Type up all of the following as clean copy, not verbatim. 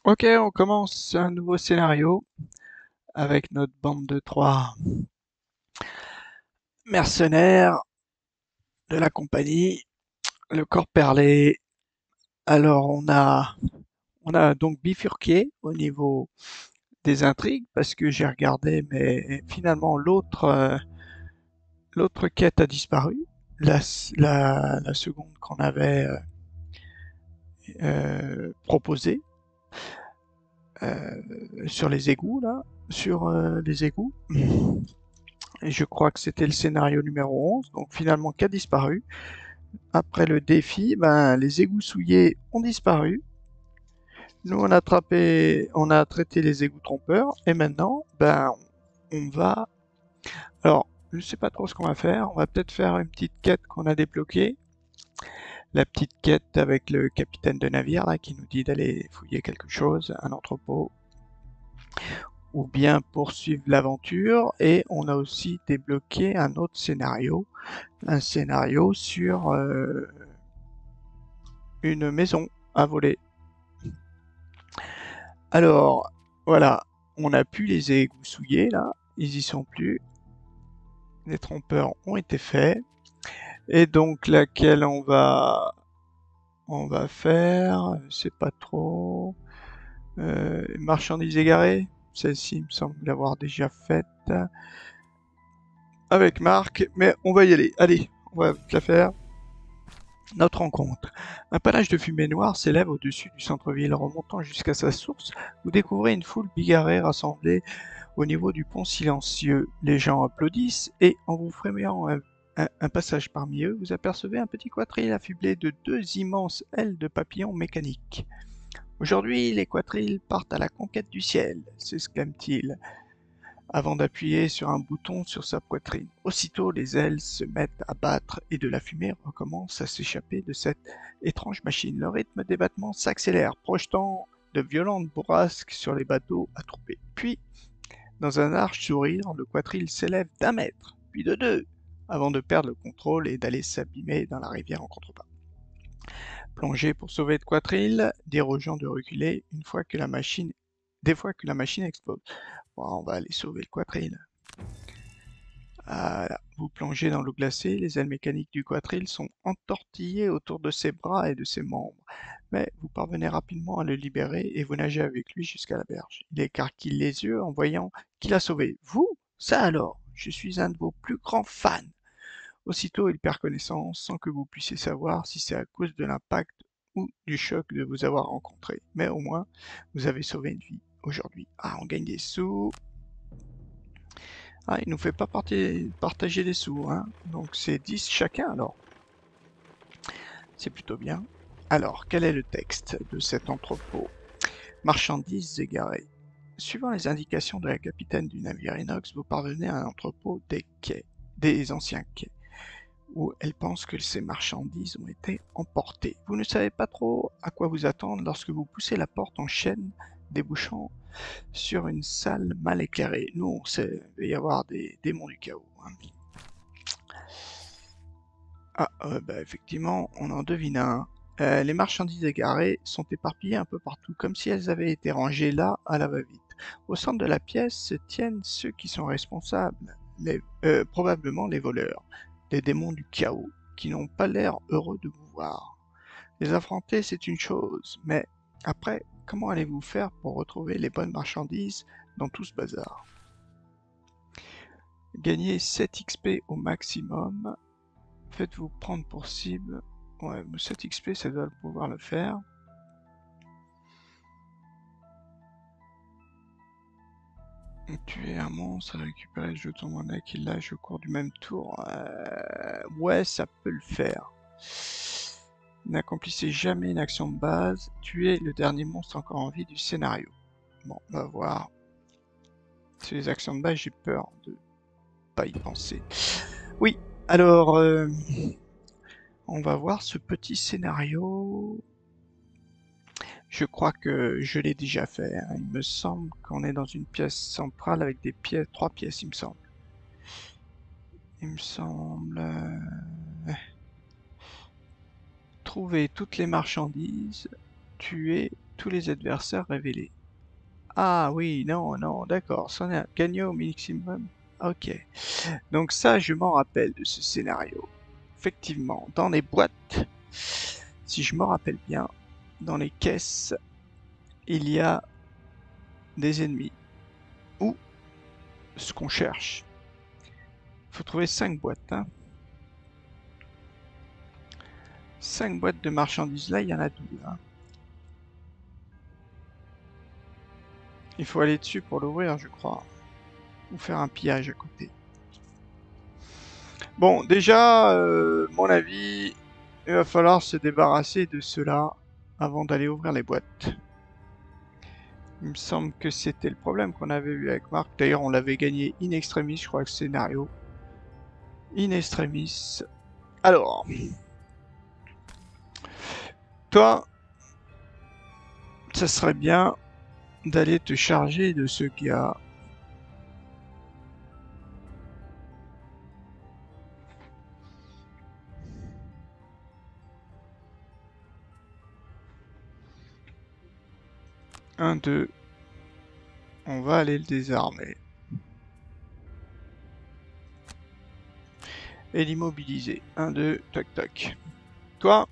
Ok, on commence un nouveau scénario avec notre bande de trois mercenaires de la compagnie, le corps perlé. Alors on a donc bifurqué au niveau des intrigues parce que j'ai regardé, mais finalement l'autre quête a disparu. La seconde qu'on avait proposée sur les égouts là, sur les égouts. Et je crois que c'était le scénario numéro 11, donc finalement qui a disparu. Après le défi, ben, les égouts souillés ont disparu. Nous, on a traité les égouts trompeurs, et maintenant, ben, on va. Alors, je sais pas trop ce qu'on va faire. On va peut-être faire une petite quête qu'on a débloquée. La petite quête avec le capitaine de navire là, qui nous dit d'aller fouiller quelque chose, un entrepôt, ou bien poursuivre l'aventure. Et on a aussi débloqué un scénario sur une maison à voler. Alors, voilà, on a pu les égouts souillés là, ils y sont plus. Les trompeurs ont été faits. Et donc laquelle on va faire, je sais pas trop. Marchandises égarées, celle-ci il me semble l'avoir déjà faite avec Marc, mais on va y aller. Allez, on va la faire. Notre rencontre. Un panache de fumée noire s'élève au-dessus du centre-ville, remontant jusqu'à sa source. Vous découvrez une foule bigarrée rassemblée au niveau du pont silencieux. Les gens applaudissent et, en vous frémillant un passage parmi eux, vous apercevez un petit quatrille affublé de deux immenses ailes de papillons mécaniques. Aujourd'hui, les quatrilles partent à la conquête du ciel, s'exclame-t-il, avant d'appuyer sur un bouton sur sa poitrine. Aussitôt, les ailes se mettent à battre et de la fumée recommence à s'échapper de cette étrange machine. Le rythme des battements s'accélère, projetant de violentes bourrasques sur les bateaux attroupés. Puis, dans un large sourire, le quatrille s'élève d'1 mètre, puis de 2, avant de perdre le contrôle et d'aller s'abîmer dans la rivière en contrebas. Plongez pour sauver le quatrille, dire aux gens de reculer des fois que la machine explose. Bon, on va aller sauver le quatrille. Voilà. Vous plongez dans l'eau glacée, les ailes mécaniques du quatrille sont entortillées autour de ses bras et de ses membres. Mais vous parvenez rapidement à le libérer et vous nagez avec lui jusqu'à la berge. Il écarquille les yeux en voyant qu'il a sauvé. Vous? Ça alors? Je suis un de vos plus grands fans. Aussitôt, il perd connaissance sans que vous puissiez savoir si c'est à cause de l'impact ou du choc de vous avoir rencontré. Mais au moins, vous avez sauvé une vie aujourd'hui. Ah, on gagne des sous. Ah, il nous fait pas partager des sous, hein. Donc c'est 10 chacun alors. C'est plutôt bien. Alors, quel est le texte de cet entrepôt? Marchandises égarées. Suivant les indications de la capitaine du navire Inox, vous parvenez à un entrepôt des anciens quais, où elle pense que ces marchandises ont été emportées. Vous ne savez pas trop à quoi vous attendre lorsque vous poussez la porte en chaîne, débouchant sur une salle mal éclairée. Nous, on sait, il va y avoir des démons du chaos, hein. Ah, bah, effectivement, on en devine un. Les marchandises égarées sont éparpillées un peu partout, comme si elles avaient été rangées là à la va-vite. Au centre de la pièce se tiennent ceux qui sont responsables, probablement les voleurs, les démons du chaos, qui n'ont pas l'air heureux de vous voir. Les affronter, c'est une chose, mais après, comment allez-vous faire pour retrouver les bonnes marchandises dans tout ce bazar? Gagnez 7 XP au maximum. Faites-vous prendre pour cible. Ouais, 7 XP, ça doit pouvoir le faire. Tuer un monstre, récupérer le jeton mana qu'il lâche au cours du même tour. Ouais, ça peut le faire. N'accomplissez jamais une action de base. Tuez le dernier monstre encore en vie du scénario. Bon, on va voir. C'est les actions de base, j'ai peur de pas y penser. Oui, alors, on va voir ce petit scénario. Je crois que je l'ai déjà fait, hein. Il me semble qu'on est dans une pièce centrale avec des pièces, 3 pièces, il me semble. Il me semble. Trouver toutes les marchandises, tuer Tous les adversaires révélés. Ah oui, non, non, d'accord. C'en est un. Gagner au maximum. Ok. Donc ça, je m'en rappelle de ce scénario. Effectivement, dans les boîtes, si je me rappelle bien, dans les caisses, il y a des ennemis. Ou ce qu'on cherche. Il faut trouver 5 boîtes. Hein. 5 boîtes de marchandises. Là, il y en a 12. Hein. Il faut aller dessus pour l'ouvrir, je crois. Ou faire un pillage à côté. Bon, déjà, mon avis, il va falloir se débarrasser de cela avant d'aller ouvrir les boîtes. Il me semble que c'était le problème qu'on avait eu avec Marc. D'ailleurs, on l'avait gagné in extremis, je crois, le scénario. In extremis. Alors, toi, ça serait bien d'aller te charger de ce gars. Un, deux. On va aller le désarmer. Et l'immobiliser. Un, deux, tac, tac. Toi,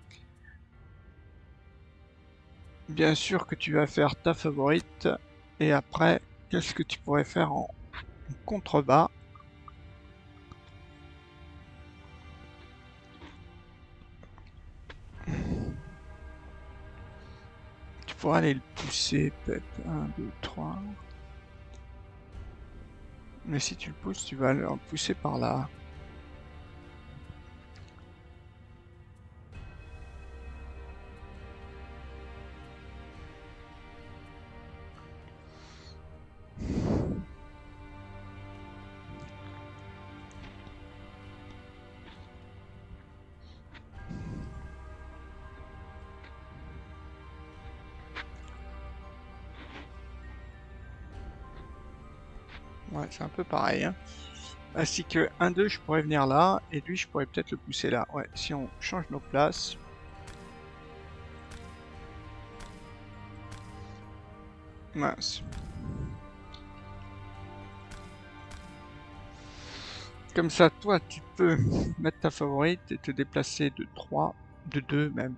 bien sûr que tu vas faire ta favorite. Et après, qu'est-ce que tu pourrais faire en contrebas? Tu pourrais aller le pousser, peut-être. Un, deux, trois. Mais si tu le pousses, tu vas le pousser par là. Ouais, c'est un peu pareil. Hein. Ainsi que 1-2, je pourrais venir là, et lui, je pourrais peut-être le pousser là. Ouais, si on change nos places. Mince. Comme ça, toi, tu peux mettre ta favorite et te déplacer de 3, de 2 même.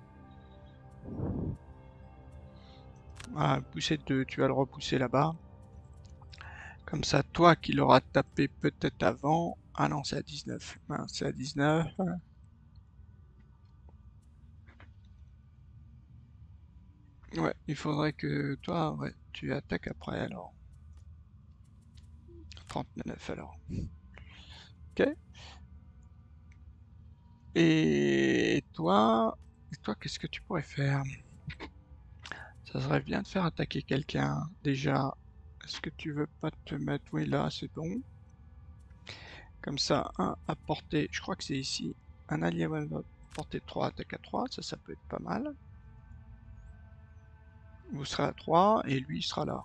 Voilà, pousser de 2, tu vas le repousser là-bas. Comme ça, toi qui l'auras tapé peut-être avant... Ah non, c'est à 19. Mince, c'est à 19. Ouais, il faudrait que toi, ouais, tu attaques après alors. 39 alors. Ok. Et toi, qu'est-ce que tu pourrais faire? Ça serait bien de faire attaquer quelqu'un. Déjà, est-ce que tu veux pas te mettre... Oui, là, c'est bon. Comme ça, un à portée, je crois que c'est ici. Un allié à portée 3, attaque à 3, ça peut être pas mal. Vous serez à 3 et lui il sera là.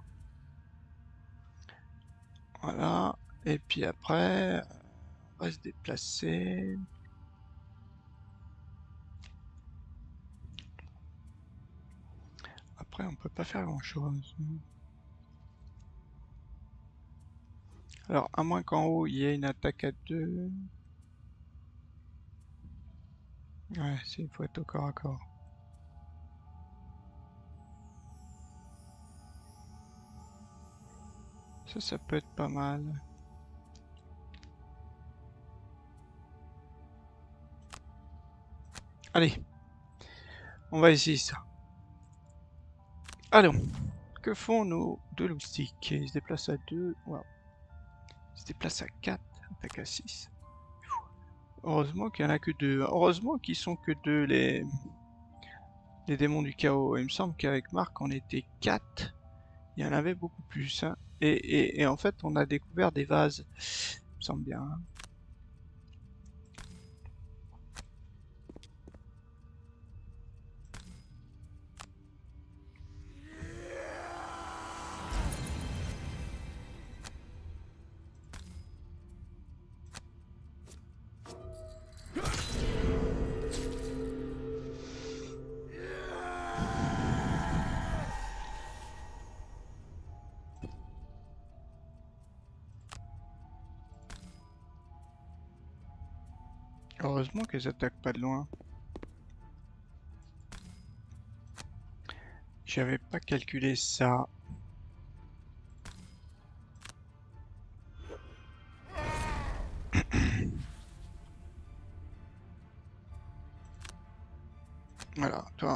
Voilà. Et puis après, on va se déplacer. Après, on peut pas faire grand-chose. Alors, à moins qu'en haut, il y ait une attaque à 2. Ouais, il faut être au corps à corps. Ça peut être pas mal. Allez, on va essayer ça. Allons, que font nos deux loustiques? Ils se déplacent à 2. Wow. Ils se déplacent à 4. Attaque à 6. Heureusement qu'il n'y en a que 2. Heureusement qu'ils sont que 2 les démons du chaos. Il me semble qu'avec Marc on était 4. Il y en avait beaucoup plus. Hein. Et en fait on a découvert des vases. Il me semble bien. Hein. Heureusement qu'elles attaquent pas de loin. J'avais pas calculé ça. Voilà, toi.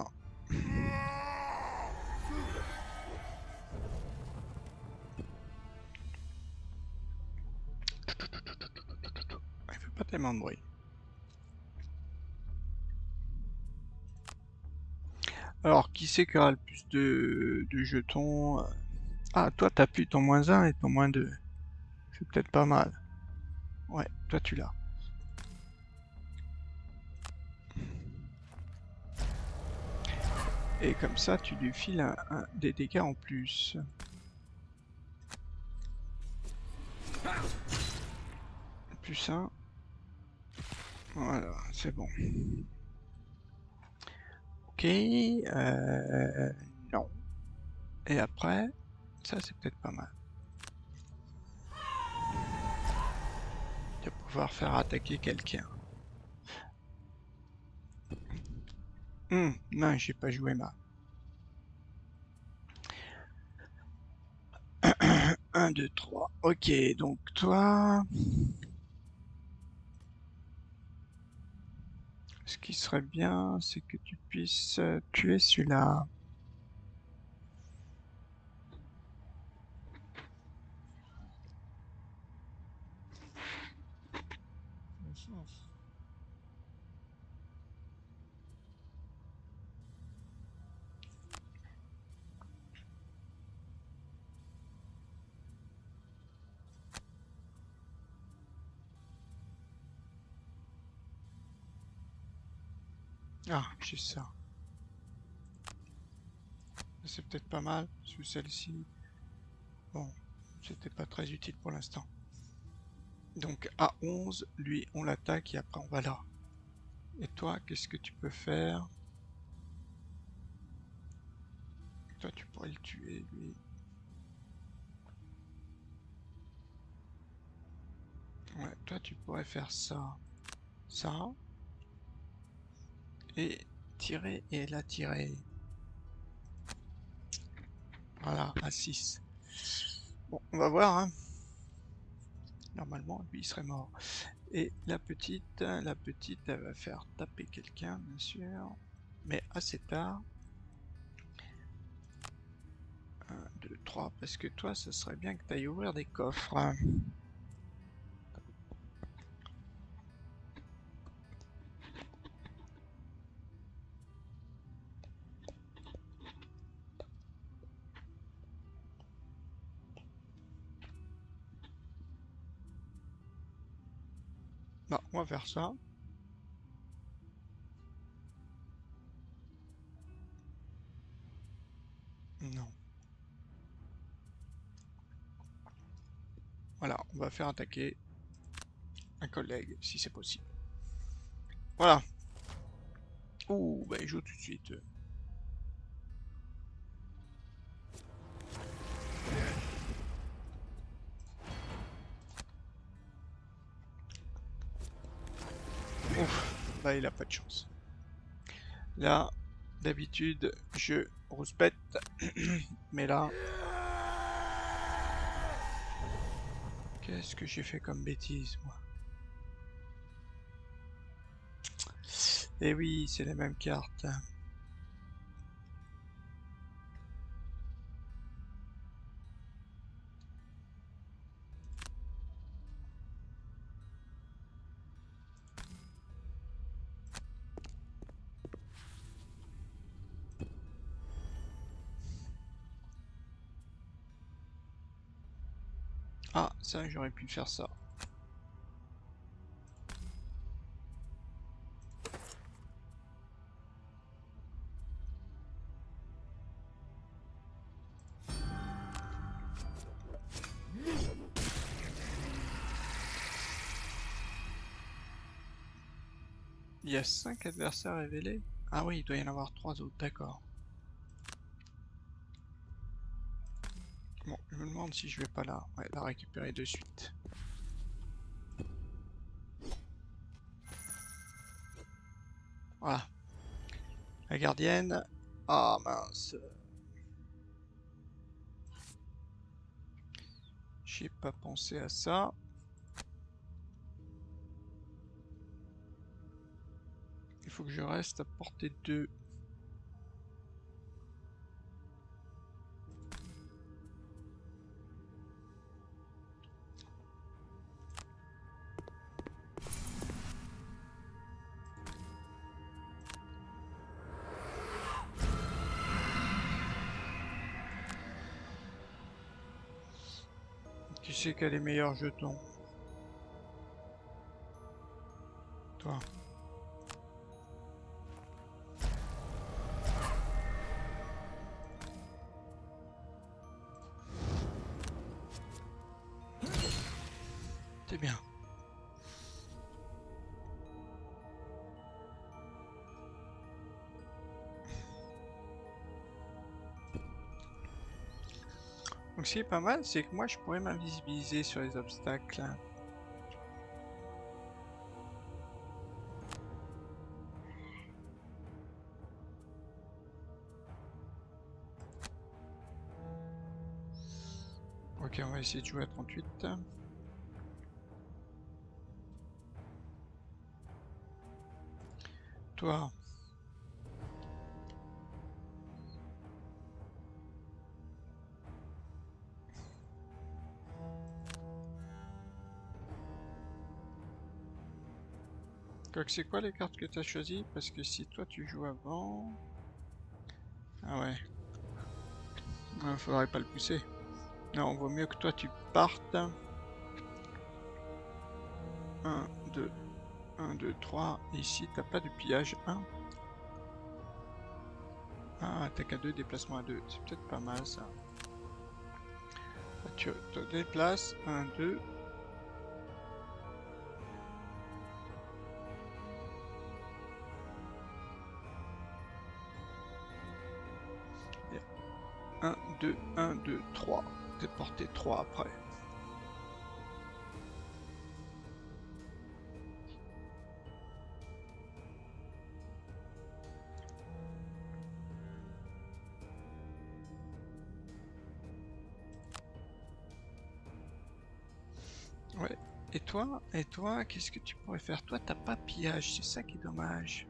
Il fait pas tellement de bruit. Alors, qui c'est qui aura le plus de jetons? Ah, toi, t'as plus ton -1 et ton -2. C'est peut-être pas mal. Ouais, toi, tu l'as. Et comme ça, tu lui files des dégâts en plus. Plus 1. Voilà, c'est bon. Ok, non. Et après, ça c'est peut-être pas mal. De pouvoir faire attaquer quelqu'un. Non, j'ai pas joué ma. 1, 2, 3. Ok, donc toi... Ce qui serait bien, c'est que tu puisses tuer celui-là. Ah, j'ai ça. C'est peut-être pas mal, sous celle-ci. Bon, c'était pas très utile pour l'instant. Donc à 11, lui, on l'attaque et après on va là. Et toi, qu'est-ce que tu peux faire? Toi, tu pourrais le tuer, lui. Ouais, toi, tu pourrais faire ça. Ça. Et tirer et la tirer. Voilà, à 6. Bon, on va voir, hein. Normalement, lui, il serait mort. Et la petite, elle va faire taper quelqu'un, bien sûr. Mais assez tard. 1, 2, 3, parce que toi, ça serait bien que tu ailles ouvrir des coffres. Bah, on va faire ça. Non. Voilà, on va faire attaquer un collègue, si c'est possible. Voilà. Ouh, bah il joue tout de suite. Ouf, là il a pas de chance. Là, d'habitude, je rouspète, mais là... Qu'est-ce que j'ai fait comme bêtise, moi? Eh oui, c'est les mêmes cartes. Ah, ça, j'aurais pu faire ça. Il y a 5 adversaires révélés? Ah oui, il doit y en avoir 3 autres, d'accord. Bon, je me demande si je vais pas la récupérer de suite. La gardienne. Ah mince. J'ai pas pensé à ça. Il faut que je reste à portée 2. Qui c'est qui a les meilleurs jetons? Toi. C'est bien. Donc ce qui est pas mal, c'est que moi je pourrais m'invisibiliser sur les obstacles. Ok, on va essayer de jouer à 38. Toi. C'est quoi les cartes que tu as choisies? Parce que si toi tu joues avant... Ah ouais. Faudrait pas le pousser. Non, vaut mieux que toi tu partes. 1, 2, 1, 2, 3. Et ici t'as pas de pillage 1. Ah, attaque à 2, déplacement à 2. C'est peut-être pas mal ça. Tu te déplaces. 1, 2. Et 1, 2, 1, 2, 3. T'es porté 3 après. Ouais. Et toi, qu'est-ce que tu pourrais faire? Toi, t'as pas pillage, c'est ça qui est dommage.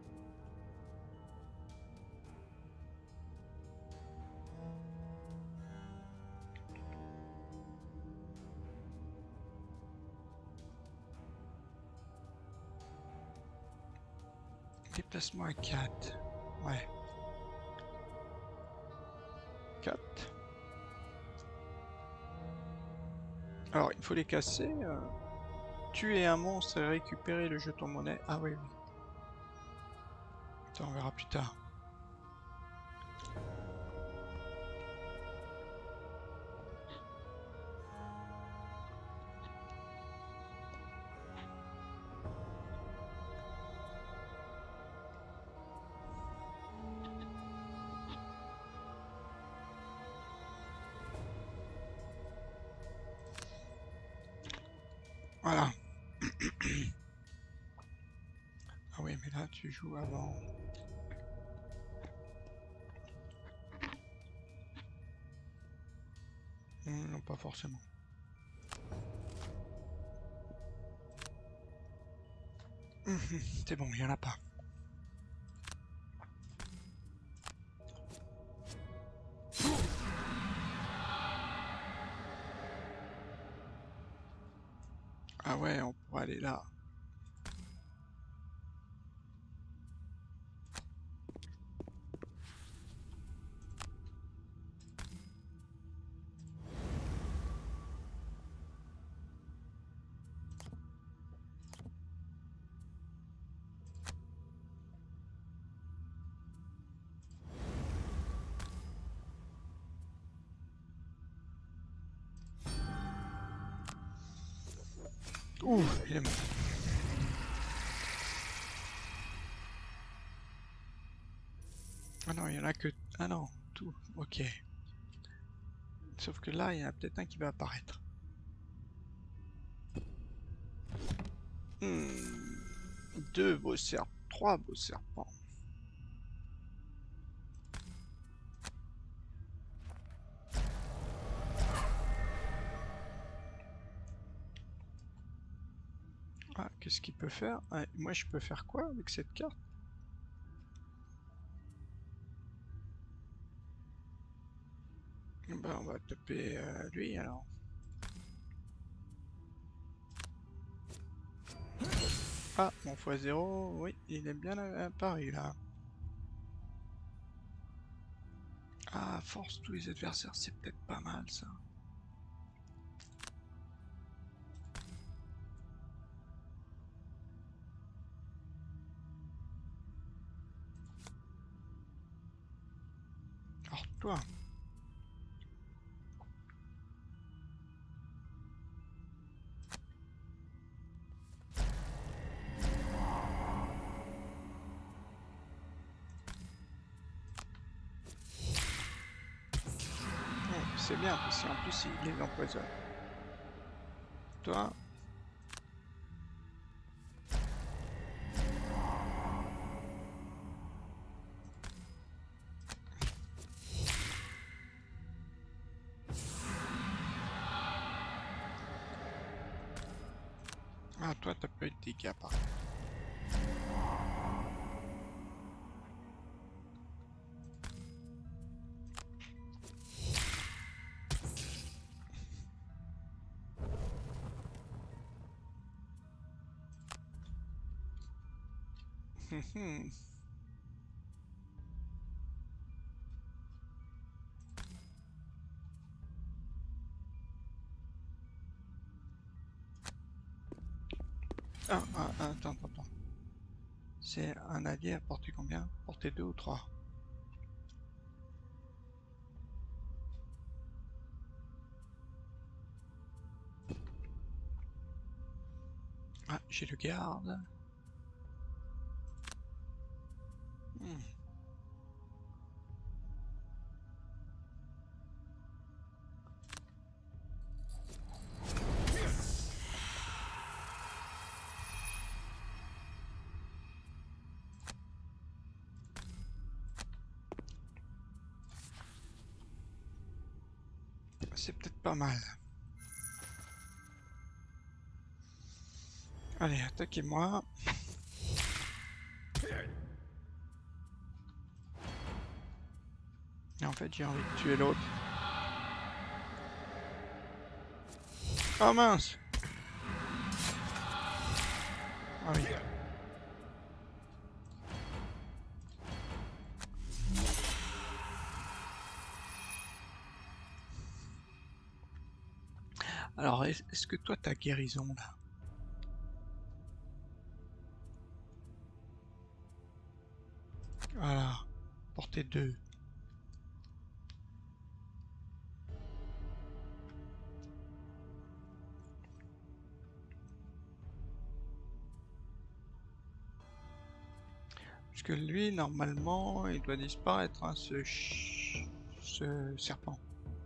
Déplacement à 4. Ouais. 4. Alors, il faut les casser. Tuer un monstre et récupérer le jeton monnaie. Ah oui, oui. Ça, on verra plus tard. Voilà. Ah oui, mais là, tu joues avant. Non, pas forcément. C'est bon, il y en a pas. Ah ouais, on pourrait aller là. Ouh, il est mort. Ah non, il y en a que... Ah non, tout. Ok. Sauf que là, il y en a peut-être un qui va apparaître. Hmm. 2 beaux serpents. 3 beaux serpents. Ah, qu'est-ce qu'il peut faire? Ah, moi, je peux faire quoi avec cette carte? Bah, on va taper lui alors. Ah, mon x0, oui, il aime bien Paris là. Ah, force tous les adversaires, c'est peut-être pas mal ça. Alors toi. C'est bien, parce qu'en plus il les empoisonne. Toi. Ah, toi, t'as pas eu de dégâts par contre. Attends. C'est un allié à portée combien? Portée 2 ou 3? Ah, j'ai le garde. Hmm. C'est peut-être pas mal. Allez, attaquez-moi. Et en fait, j'ai envie de tuer l'autre. Oh mince! Ah oui. Alors, est-ce que toi, t'as guérison, là? Voilà. Portée 2. Parce que lui, normalement, il doit disparaître, hein, ce serpent.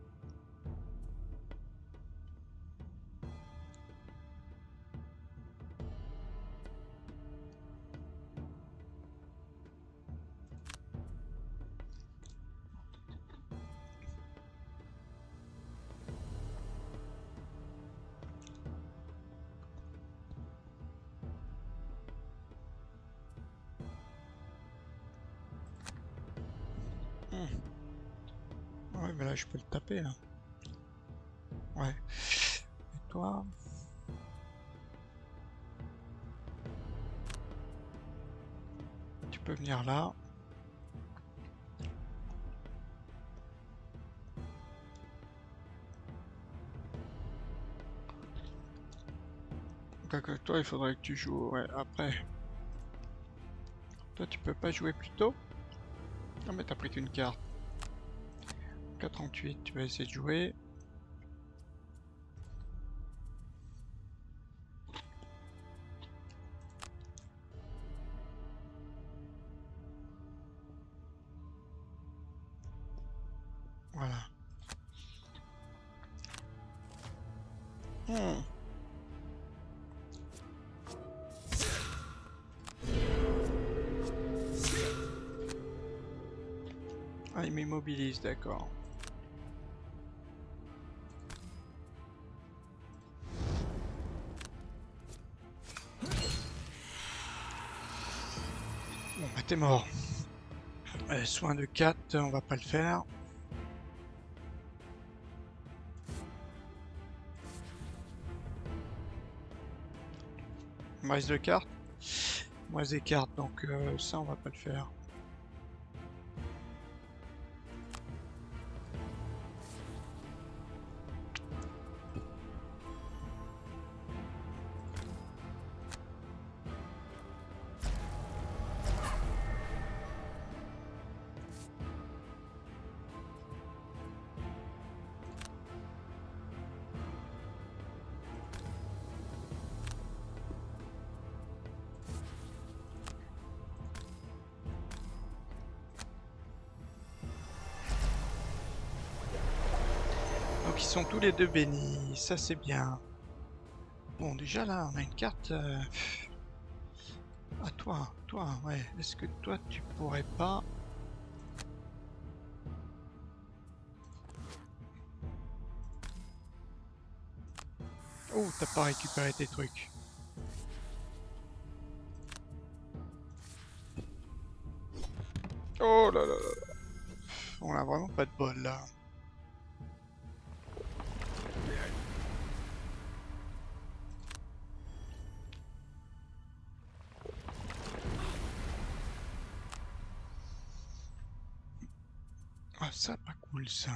Ouais, mais là, je peux le taper, là. Ouais. Et toi? Tu peux venir là. Donc, toi, il faudrait que tu joues, ouais, après. Toi, tu peux pas jouer plus tôt? Ah, mais t'as pris qu'une carte. 4,38, tu vas essayer de jouer. Voilà. Hmm. Ah, il m'immobilise, d'accord. t'es mort. Soin de 4, on va pas le faire. Il me reste 2 cartes. Il me reste des cartes, donc ça on va pas le faire. Donc ils sont tous les deux bénis, ça c'est bien. Bon déjà là on a une carte... Ah toi, ouais. Est-ce que toi tu pourrais pas... Oh, t'as pas récupéré tes trucs. Oh là là là là. On a vraiment pas de bol là. Ah ça pas cool ça.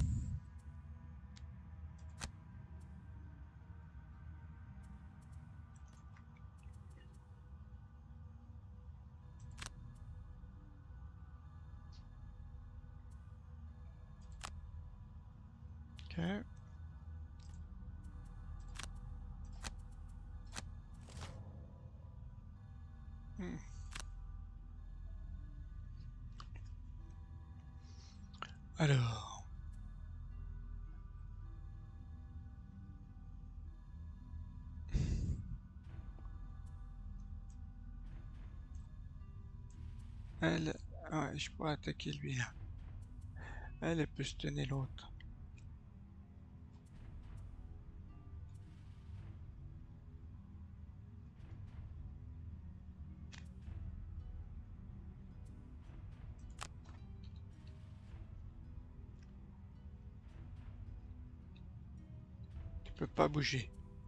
Ok. Hmm. Alors... Elle... Ouais, je pourrais attaquer lui là. Elle peut se tenir l'autre. Tu peux pas bouger.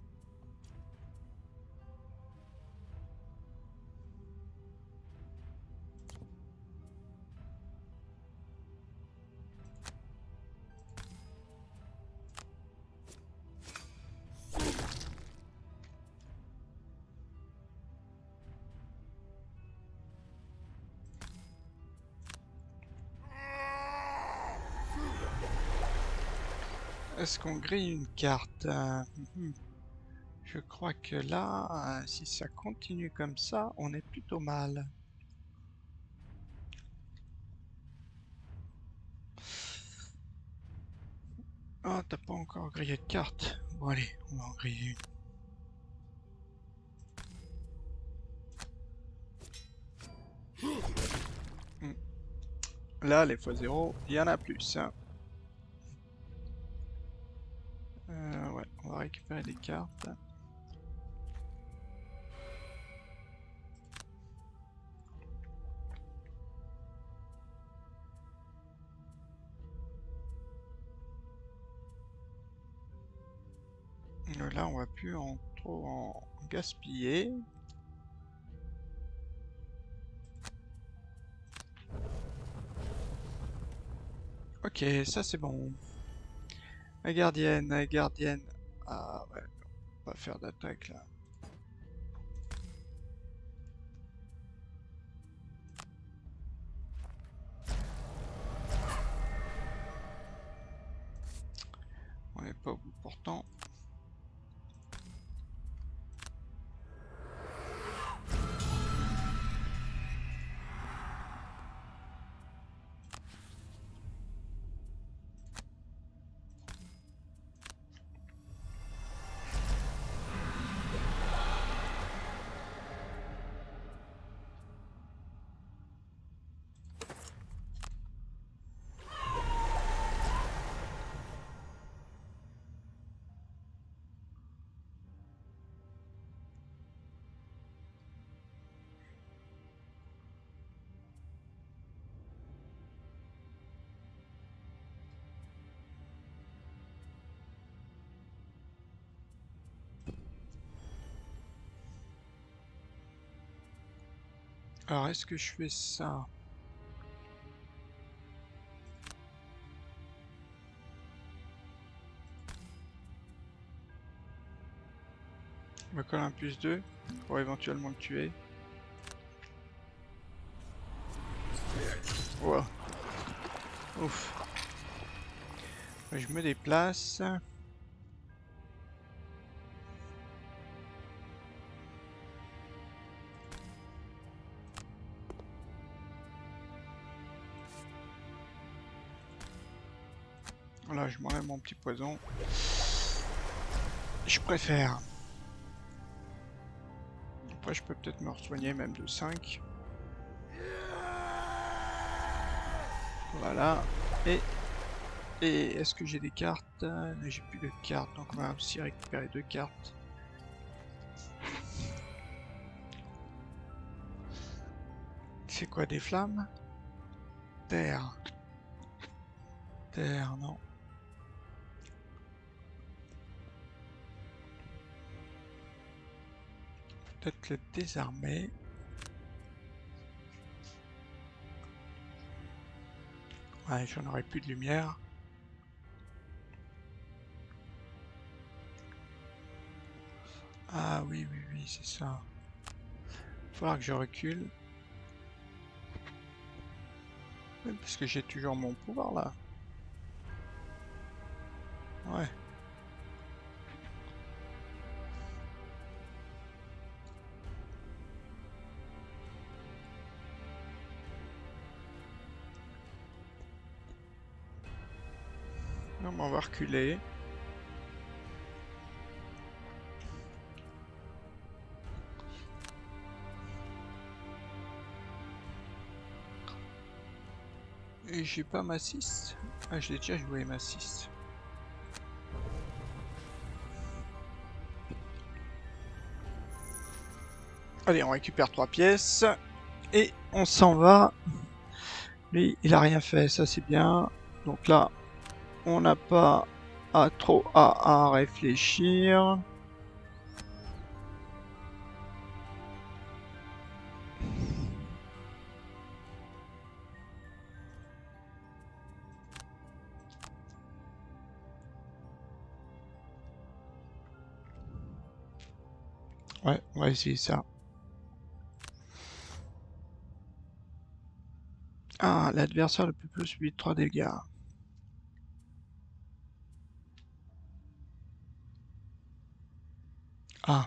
Est-ce qu'on grille une carte? Je crois que là, si ça continue comme ça, on est plutôt mal. Oh, t'as pas encore grillé de carte. Bon allez, on va en griller une. Là, les x0, il y en a plus. Hein. Ouais, on va récupérer des cartes. Là, on va plus en trop en gaspiller. Ok, ça c'est bon. La gardienne, la gardienne. Ah ouais, on va faire d'attaque là. On n'est pas au bout pourtant. Alors, est-ce que je fais ça? Je me colle un +2 pour éventuellement le tuer. Wow. Ouf. Je me déplace. Voilà, je m'enlève mon petit poison. Je préfère. Après, je peux peut-être me soigner même de 5. Voilà. Et est-ce que j'ai des cartes? J'ai plus de cartes, donc on va aussi récupérer 2 cartes. C'est quoi, des flammes? Terre. Terre, non. Peut-être le désarmer. Ouais, j'en aurai plus de lumière. Ah oui, oui, oui, c'est ça. Il va falloir que je recule. Parce que j'ai toujours mon pouvoir là. Ouais. Non, mais on va reculer. Et j'ai pas ma 6. Ah, j'ai déjà joué ma 6. Allez, on récupère 3 pièces. Et on s'en va. Lui, il a rien fait, ça c'est bien. Donc là, on n'a pas trop à réfléchir. Ouais, on va essayer ça. Ah, l'adversaire le plus subit 3 dégâts. Ah.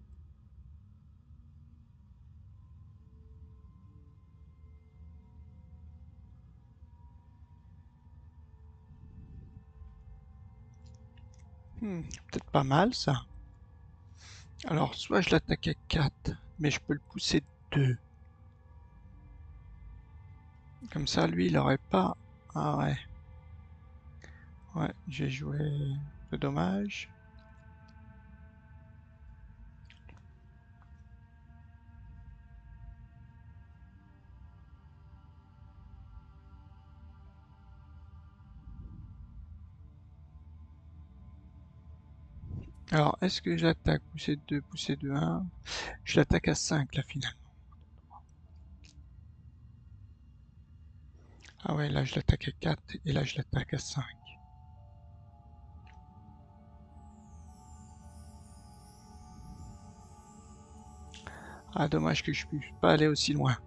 Peut-être pas mal ça. Alors, soit je l'attaque à 4, mais je peux le pousser de 2. Comme ça, lui, il aurait pas... Ah ouais. Ouais, j'ai joué un peu dommage. Alors, est-ce que j'attaque pousser de 2, pousser de 1? Je l'attaque à 5 là finalement. Ah ouais, là je l'attaque à 4 et là je l'attaque à 5. Ah, dommage que je puisse pas aller aussi loin.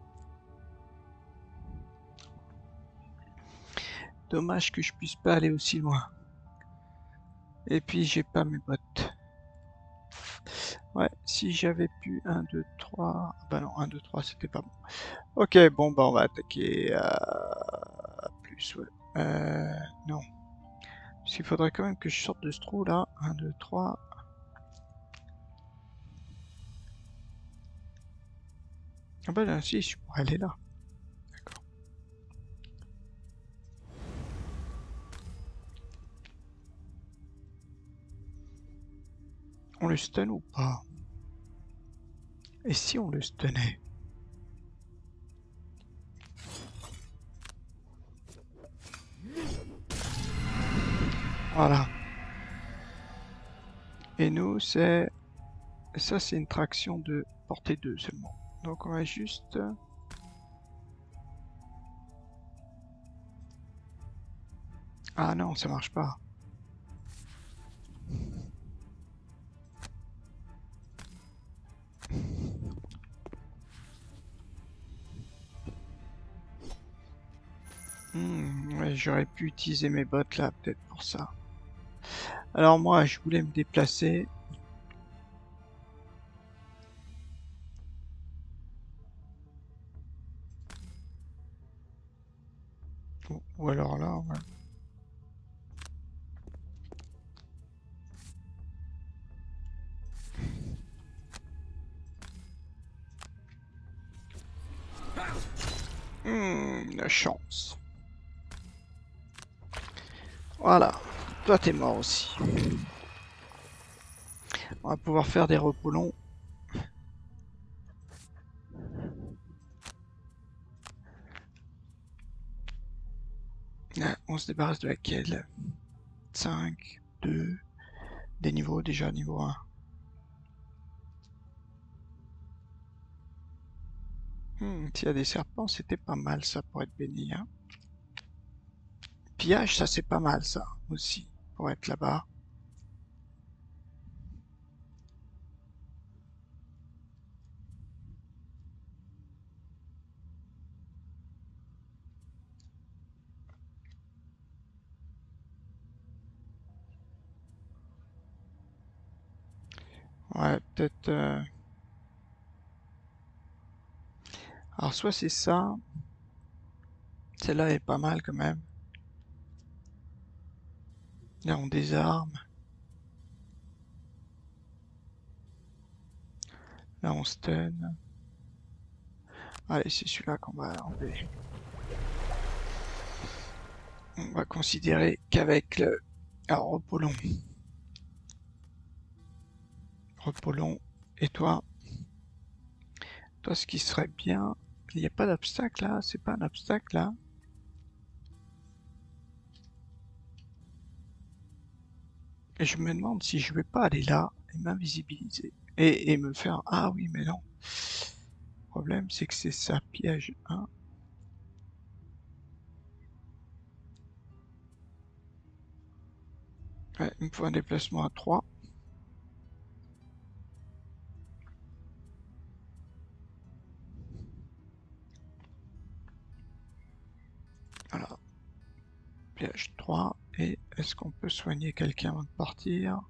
Dommage que je puisse pas aller aussi loin. Et puis j'ai pas mes bottes. Ouais, si j'avais pu 1, 2, 3... Bah non, 1, 2, 3 c'était pas bon. Ok, bon bah on va attaquer à plus, ouais. Non. Parce qu'il faudrait quand même que je sorte de ce trou là. 1, 2, 3... Ah bah là, si, je pourrais aller là. D'accord. On le stun ou pas? Et si on le stunnait? Voilà. Et nous, c'est... Ça, c'est une traction de portée 2 seulement. Donc on va juste... Ah non, ça marche pas. Ouais, j'aurais pu utiliser mes bottes là, peut-être pour ça. Alors moi, je voulais me déplacer. Ou alors là, ouais. La chance. Voilà. Toi, t'es mort aussi. On va pouvoir faire des repos longs. Ah, on se débarrasse de laquelle? 5, 2, des niveaux déjà, niveau 1. S'il y a des serpents, c'était pas mal ça pour être béni. Hein. Pillage, ça c'est pas mal ça aussi, pour être là-bas. Ouais, peut-être... Alors soit c'est ça, celle-là est pas mal quand même. Là on désarme, là on stun. Allez, c'est celui-là qu'on va enlever. On va considérer qu'avec le... Alors repos long. Repos long. Et toi? Toi ce qui serait bien... Il n'y a pas d'obstacle là? C'est pas un obstacle là? Et je me demande si je vais pas aller là et m'invisibiliser. Et me faire... Ah oui, mais non. Le problème, c'est que c'est ça, piège 1. Ouais, il me faut un déplacement à 3. Voilà, piège 3. Et est-ce qu'on peut soigner quelqu'un avant de partir?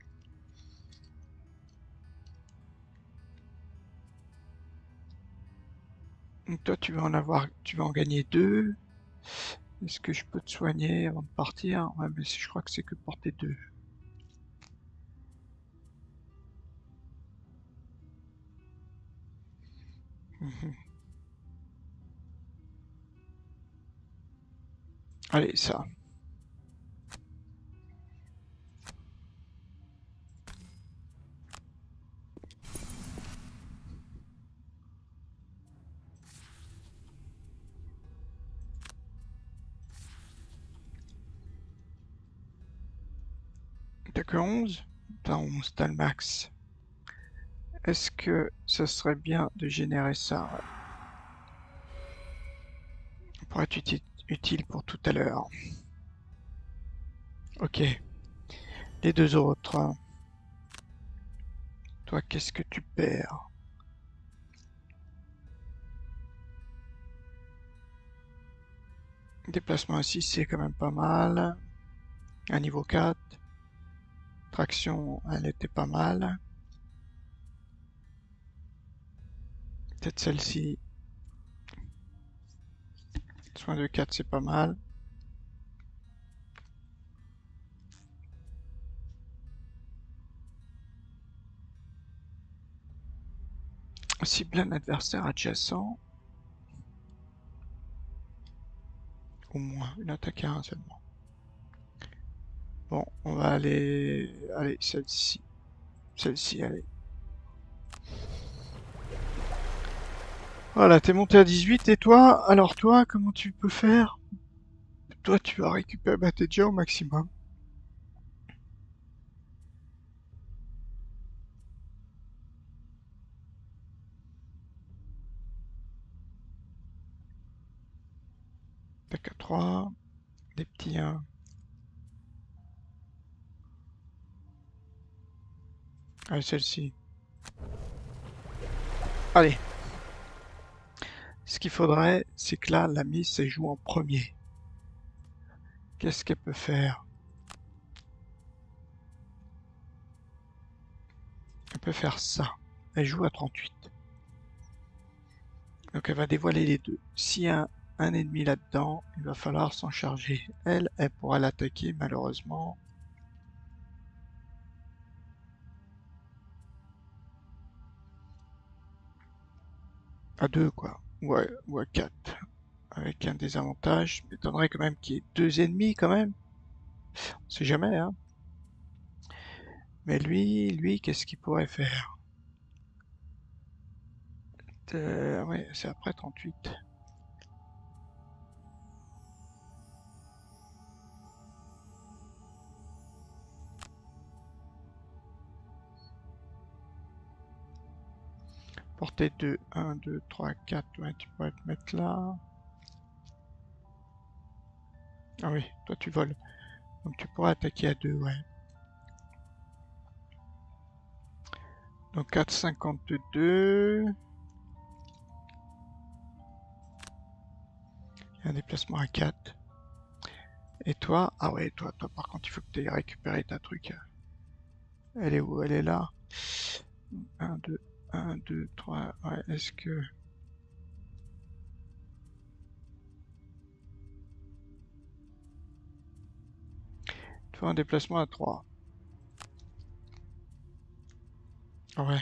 Donc toi, tu vas en gagner 2. Est-ce que je peux te soigner avant de partir? Ouais, mais je crois que c'est que pour tes 2. Allez, ça. T'as que 11? T'as 11, t'as le max. Est-ce que ça serait bien de générer ça? Ouais. Ça pourrait être utile pour tout à l'heure. Ok. Les deux autres. Toi, qu'est-ce que tu perds? Déplacement à 6, c'est quand même pas mal. À niveau 4. Traction, elle était pas mal. Peut-être celle-ci. Soin de 4, c'est pas mal. Cible un adversaire adjacent. Au moins, une attaque à un seulement. Bon, on va aller... Allez, celle-ci. Celle-ci, allez. Voilà, t'es monté à 18 et toi? Alors toi, comment tu peux faire? Toi, tu vas récupérer... Bah, t'es déjà au maximum. Jusqu'à 3. Des petits 1. Allez, celle-ci. Allez. Ce qu'il faudrait, c'est que là, la Miss, elle joue en premier. Qu'est-ce qu'elle peut faire? Elle peut faire ça. Elle joue à 38. Donc elle va dévoiler les deux. S'il y a un ennemi là-dedans, il va falloir s'en charger. Elle pourra l'attaquer malheureusement. À 2 quoi. Ouais, ou à 4. Avec un désavantage. M'étonnerait quand même qu'il y ait 2 ennemis quand même. On sait jamais, hein. Mais lui, qu'est-ce qu'il pourrait faire? Ouais, c'est après 38. Portée 2, 1, 2, 3, 4, ouais, tu pourrais te mettre là. Ah oui, toi tu voles. Donc tu pourrais attaquer à 2, ouais. Donc 4, 52. Un déplacement à 4. Et toi? Ah ouais, toi par contre il faut que tu ailles récupérer ta truc. Elle est où? Elle est là. 1, 2, 1, 2, 3. Ouais, est-ce que... Toi un déplacement à 3. Ouais.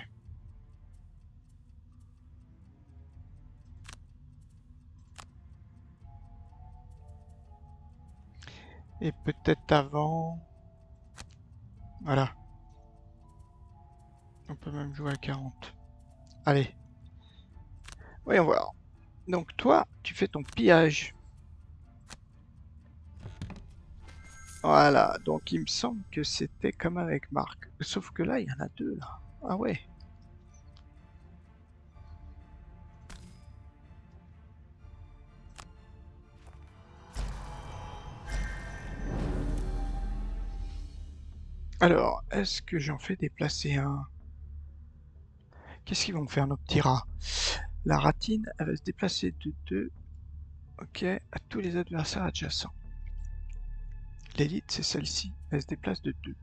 Et peut-être avant... Voilà. On peut même jouer à 40. Allez. Voyons voir. Donc toi, tu fais ton pillage. Voilà. Donc il me semble que c'était comme avec Marc. Sauf que là, il y en a deux là. Ah ouais. Alors, est-ce que j'en fais déplacer un? Qu'est-ce qu'ils vont faire nos petits rats? La ratine, elle va se déplacer de 2, ok, à tous les adversaires adjacents. L'élite, c'est celle-ci, elle se déplace de 2.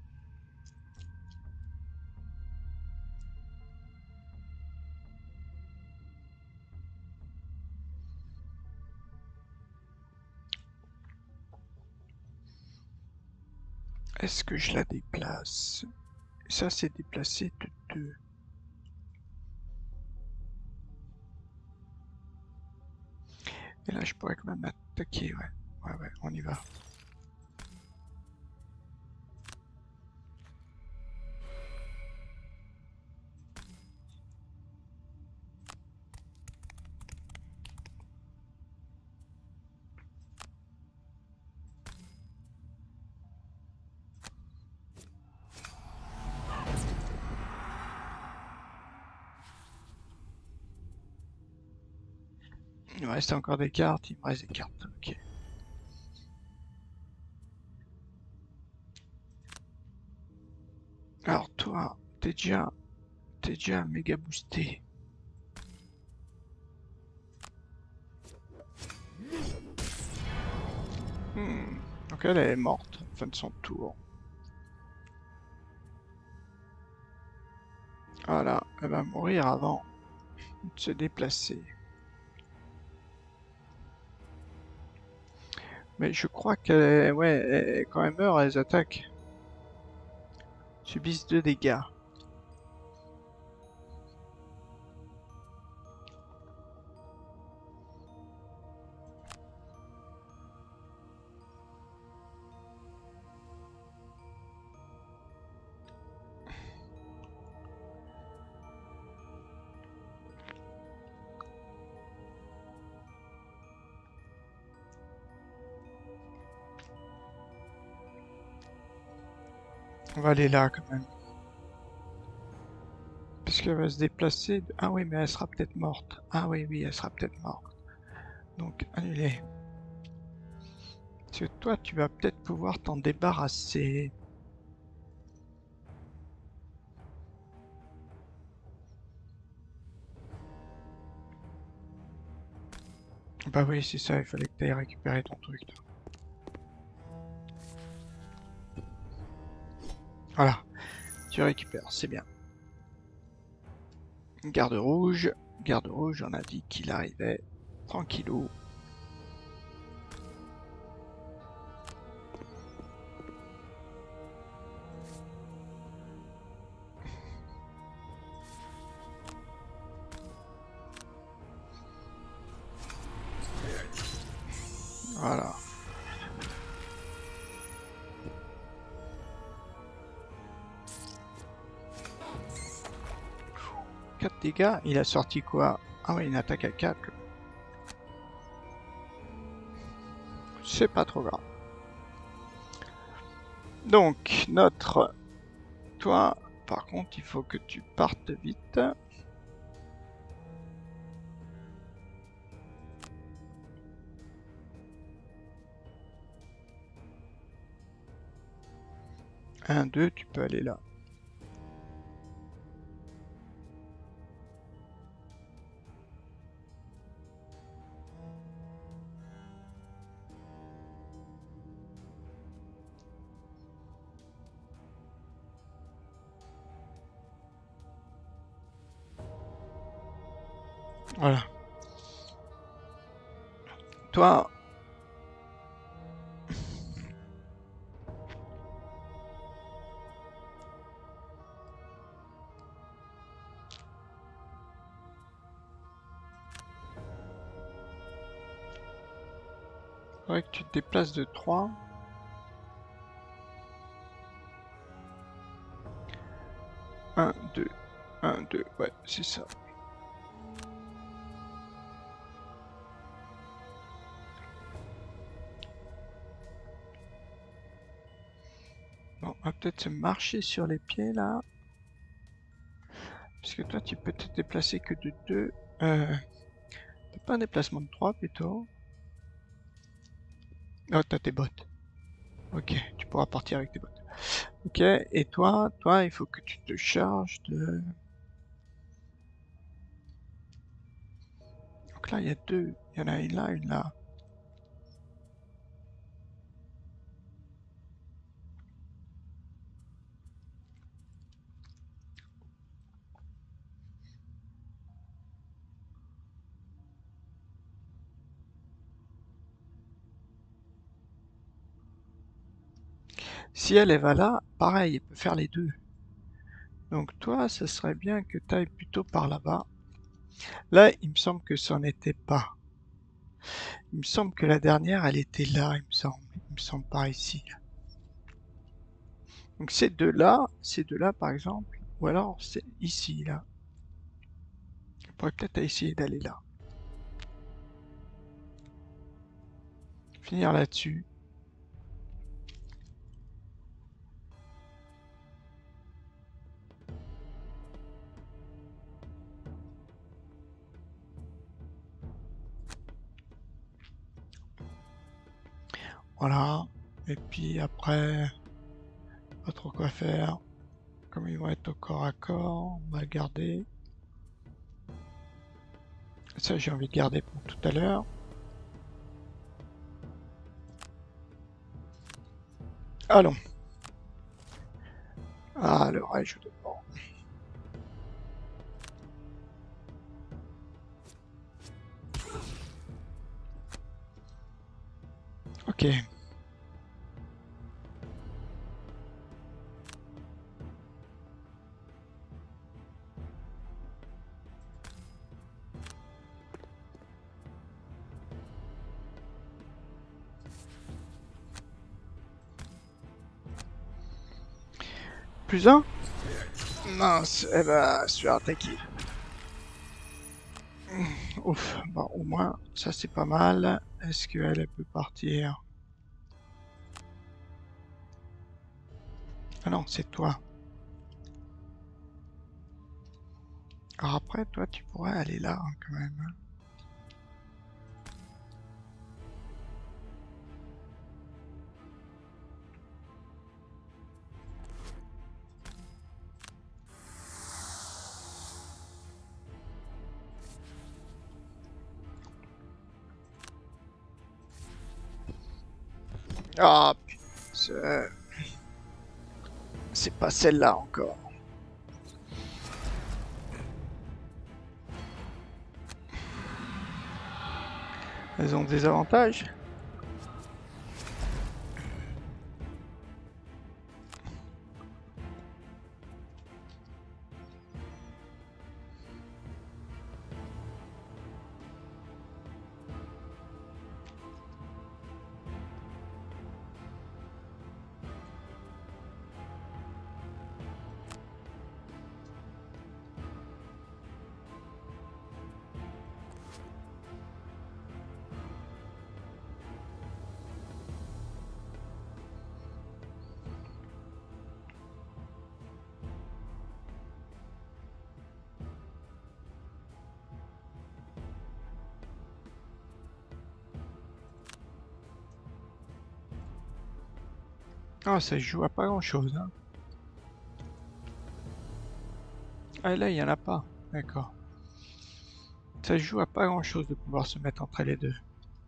Est-ce que je la déplace? Ça, c'est déplacé de 2. Et là, je pourrais quand même attaquer, ouais. Ouais, on y va. Il me reste encore des cartes, il me reste des cartes, ok. Alors toi, t'es déjà méga boosté. Donc elle est morte, fin de son tour. Voilà, elle va mourir avant de se déplacer. Mais je crois qu'elle, ouais, quand elle meurt, elles attaquent. Subissent 2 dégâts. On va aller là quand même. Puisqu'elle va se déplacer. Ah oui, mais elle sera peut-être morte. Ah oui, elle sera peut-être morte. Donc, annulé. Parce que toi, tu vas peut-être pouvoir t'en débarrasser. Bah oui, c'est ça, il fallait que tu ailles récupérer ton truc. Là. Voilà, tu récupères, c'est bien. Garde rouge, on a dit qu'il arrivait. Tranquillou. Voilà. 4 dégâts, il a sorti quoi? Ah oui, une attaque à 4. C'est pas trop grave. Donc, notre... Toi, par contre, il faut que tu partes vite. Un, deux, tu peux aller là. Voilà. Toi... Faudrait que tu te déplaces de 3. 1, 2. 1, 2. Ouais, c'est ça. Bon, on va peut-être se marcher sur les pieds là. Parce que toi, tu peux te déplacer que de 2. T'as pas un déplacement de 3 plutôt? Oh, t'as tes bottes. Ok, tu pourras partir avec tes bottes. Ok, et toi, il faut que tu te charges de... Donc là, il y a 2. Il y en a une là, une là. Si elle va là, pareil, elle peut faire les deux. Donc toi, ce serait bien que tu ailles plutôt par là-bas. Là, il me semble que ça n'en était pas. Il me semble que la dernière, elle était là, il me semble. Il me semble par ici. Donc ces deux-là par exemple, ou alors c'est ici, là. On pourrait peut-être essayer d'aller là. Finir là-dessus. Voilà. Et puis après, pas trop quoi faire. Comme ils vont être au corps à corps, on va garder. Ça, j'ai envie de garder pour tout à l'heure. Allons. Ah, le rage de mort. Ok. Plus un. Mince, elle va se faire attaquer. Ouf, bon, au moins, ça c'est pas mal. Est-ce qu'elle peut partir? Ah non, c'est toi. Alors après, toi, tu pourrais aller là, hein, quand même. Ah, c'est pas celle-là encore. Elles ont des avantages. Ah, ça se joue à pas grand-chose, hein. Ah, là, il y en a pas. D'accord. Ça se joue à pas grand-chose de pouvoir se mettre entre les deux.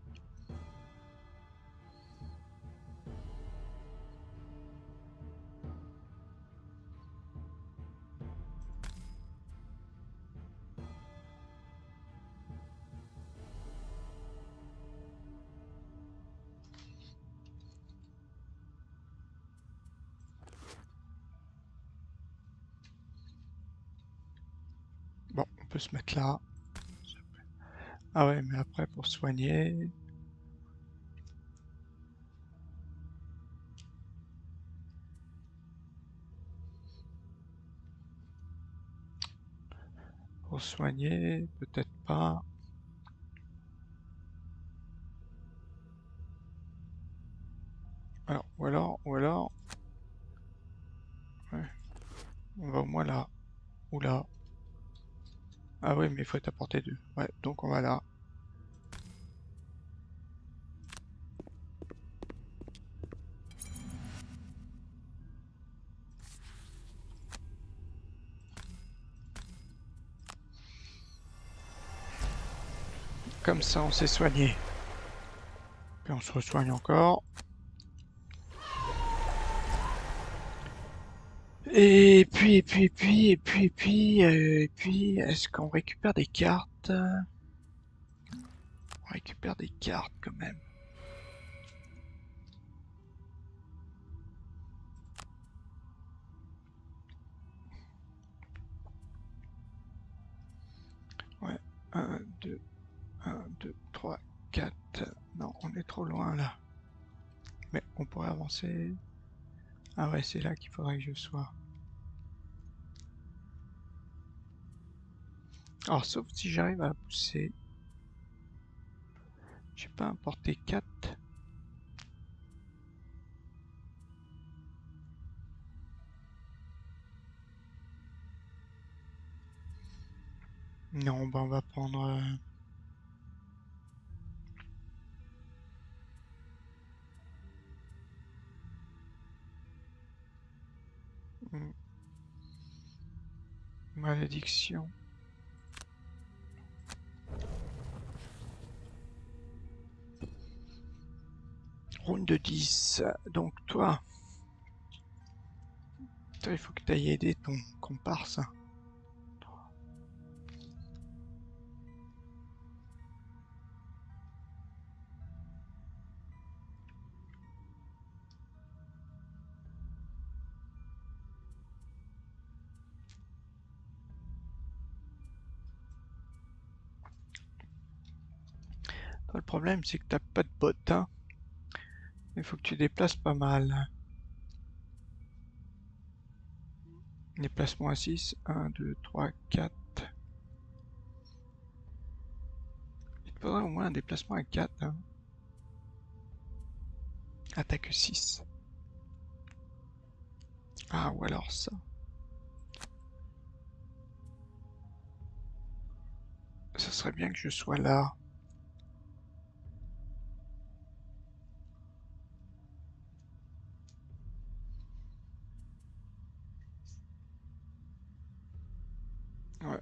Bon, on peut se mettre là. Ah ouais, mais après, pour soigner... Pour soigner, peut-être pas. Alors, ou alors... Ouais, on va au moins là. Ou là. Ah oui, mais il faut être à portée d'eux. Ouais, donc on va là. Comme ça, on s'est soigné. Puis on se resoigne encore. Et puis, est-ce qu'on récupère des cartes? On récupère des cartes quand même. Ouais, un, deux, 1, 2, 3, 4. Non, on est trop loin là. Mais on pourrait avancer. Ah ouais, c'est là qu'il faudrait que je sois. Alors, sauf si j'arrive à pousser. J'ai pas un portée 4. Non, bah on va prendre... malédiction. Round de 10. Donc toi, il faut que tu ailles aider ton comparse. Toi, le problème, c'est que t'as pas de bottes, hein. Il faut que tu déplaces pas mal. Déplacement à 6. 1, 2, 3, 4. Il te faudrait au moins un déplacement à 4. Hein. Ah, t'as que 6. Ah, ou alors ça. Ça serait bien que je sois là. Ouais.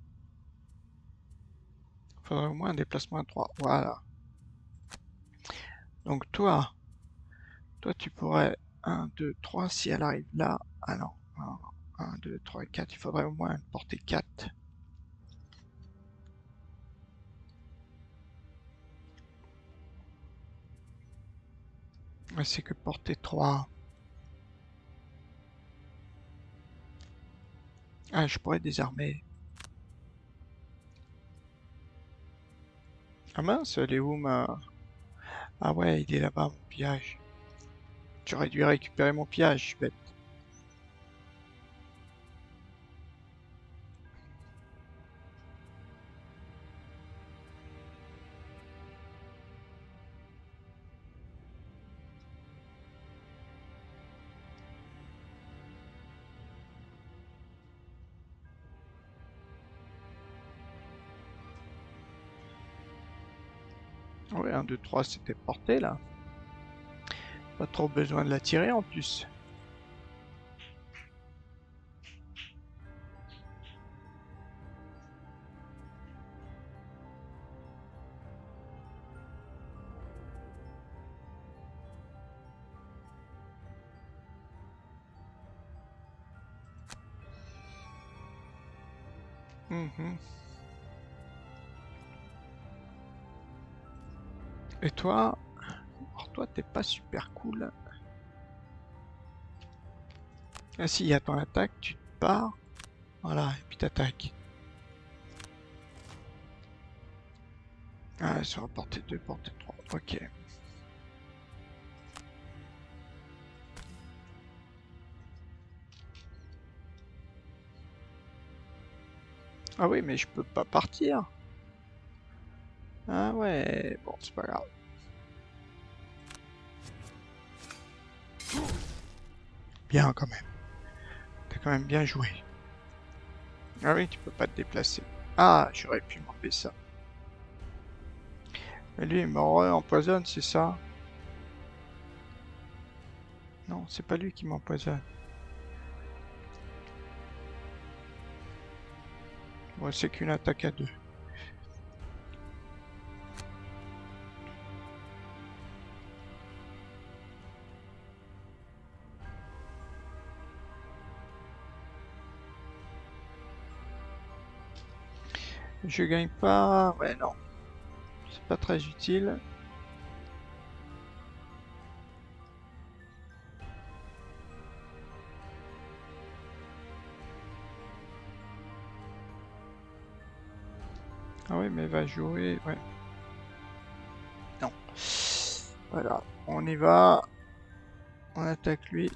Faudrait au moins un déplacement à 3. Voilà. Donc toi tu pourrais 1, 2, 3 si elle arrive là. Ah non, non, 1, 2, 3, 4, il faudrait au moins porter 4. C'est que porter 3. Ah, je pourrais désarmer. Ah mince, elle est où ma... Ah ouais, il est là-bas, mon pillage. J'aurais dû récupérer mon pillage, je suis bête. Ouais, 1, 2, 3, c'était porté, là. Pas trop besoin de la tirer, en plus. Mhm. Et toi? Alors toi, t'es pas super cool. Ah si, il y a ton attaque, tu te pars. Voilà, et puis t'attaques. Ah, sur la portée 2, portée 3. Ok. Ah oui, mais je peux pas partir. Ah ouais, bon, c'est pas grave. Bien quand même. T'as quand même bien joué. Ah oui, tu peux pas te déplacer. Ah, j'aurais pu m'enlever ça. Mais lui, il me empoisonne, c'est ça? Non, c'est pas lui qui m'empoisonne. Moi, c'est qu'une attaque à 2. Je gagne pas... Ouais, non. C'est pas très utile. Ah oui, mais il va jouer... Ouais. Non. Voilà, on y va. On attaque lui.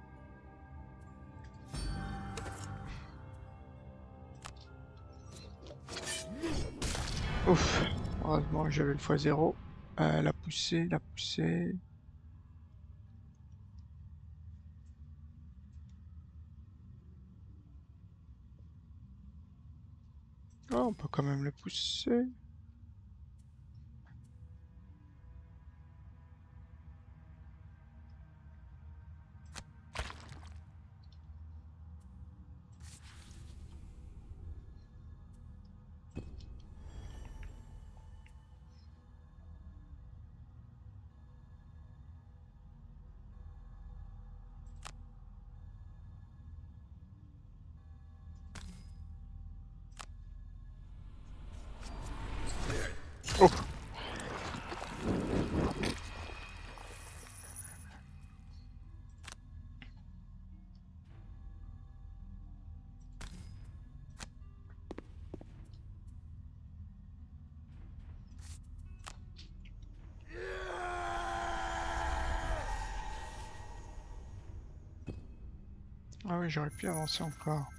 Ouf. Heureusement que j'avais le x0. La poussée, la poussée. Oh, on peut quand même le pousser. Oh. Ah oui, j'aurais pu avancer encore.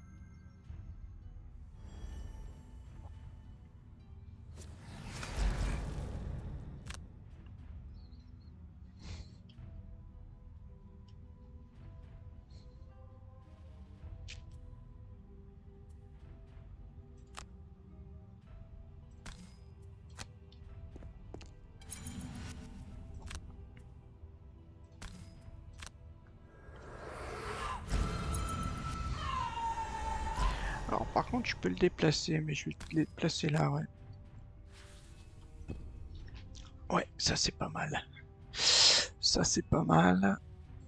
Alors par contre, je peux le déplacer, mais je vais le déplacer là, ouais. Ouais, Ça c'est pas mal. Ça c'est pas mal.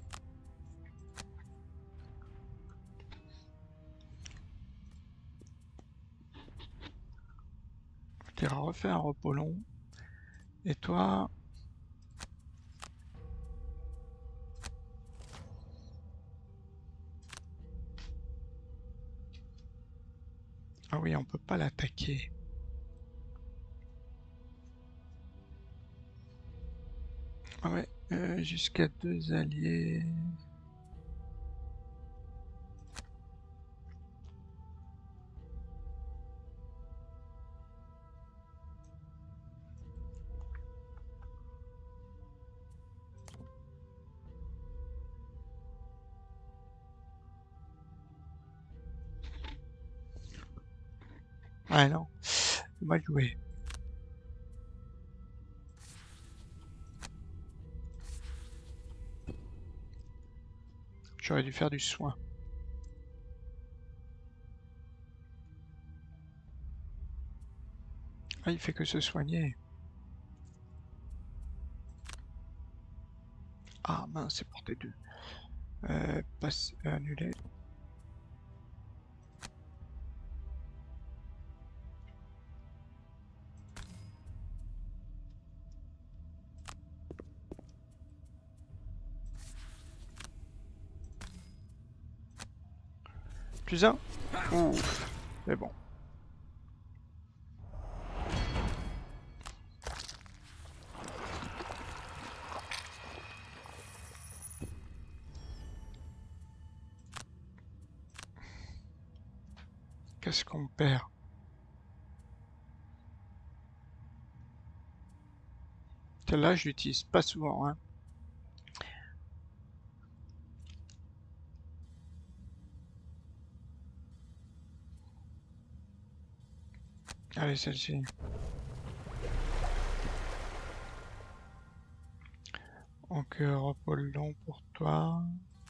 Tu iras refaire un repos long. Et toi... Ah oui, on peut pas l'attaquer. Ah ouais, jusqu'à 2 alliés. Ah non, mal joué. J'aurais dû faire du soin. Ah, il fait que se soigner. Ah mince, c'est porté 2. Passe annulé. Plus un. Ouf, c'est bon. Qu'est-ce qu'on perd? Celle-là, je l'utilise pas souvent, hein. Allez, celle-ci. Donc, repos long pour toi.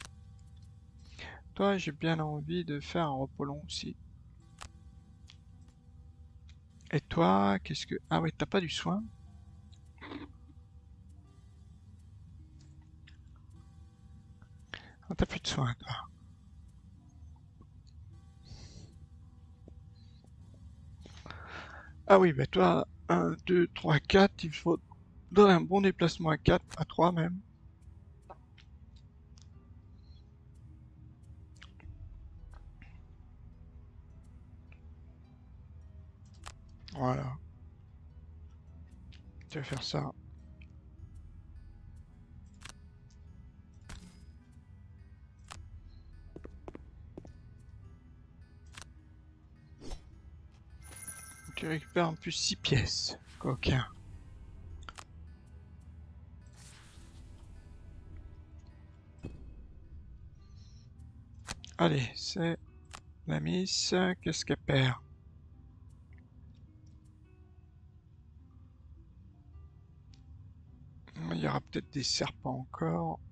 Toi, j'ai bien envie de faire un repos long aussi. Et toi, qu'est-ce que... Ah ouais, t'as pas du soin? Ah, t'as plus de soin, toi. Ah oui, bah toi, 1, 2, 3, 4, il faut donner un bon déplacement à 4, à 3 même. Voilà, tu vas faire ça. Tu récupères en plus 6 pièces. Coquin. Allez, c'est la miss. Qu'est-ce qu'elle perd? Il y aura peut-être des serpents encore.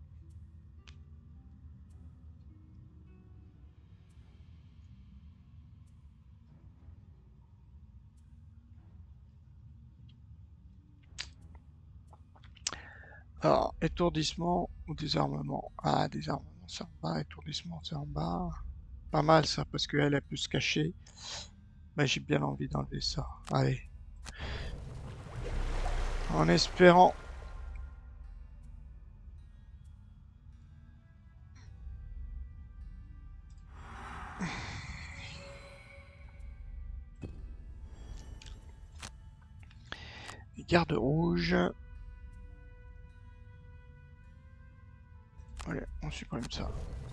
Alors, étourdissement ou désarmement? Ah, désarmement, c'est en bas. Étourdissement, c'est en bas. Pas mal ça, parce qu'elle, elle peut se cacher. Mais j'ai bien envie d'enlever ça. Allez. En espérant... Garde rouge. Allez, on supprime ça.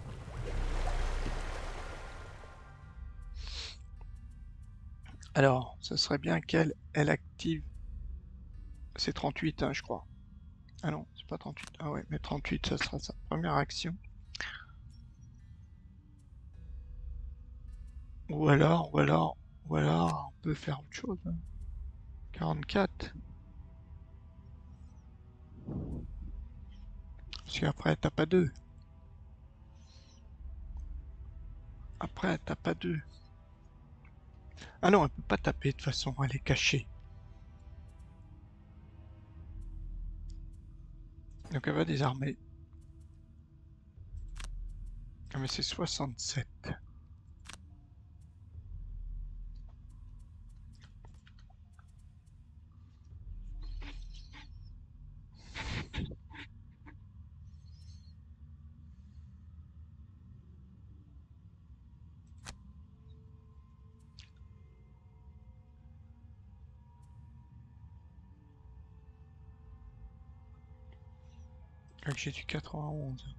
Alors, ça serait bien qu'elle active... C'est 38, hein, je crois. Ah non, c'est pas 38. Ah ouais, mais 38, ça sera sa première action. Ou alors, on peut faire autre chose, hein. 44. Parce qu'après, t'as pas 2. Après, t'as pas 2. Ah non, elle peut pas taper de toute façon, elle est cachée. Donc elle va désarmer. Ah mais c'est 67. Donc j'ai du 91.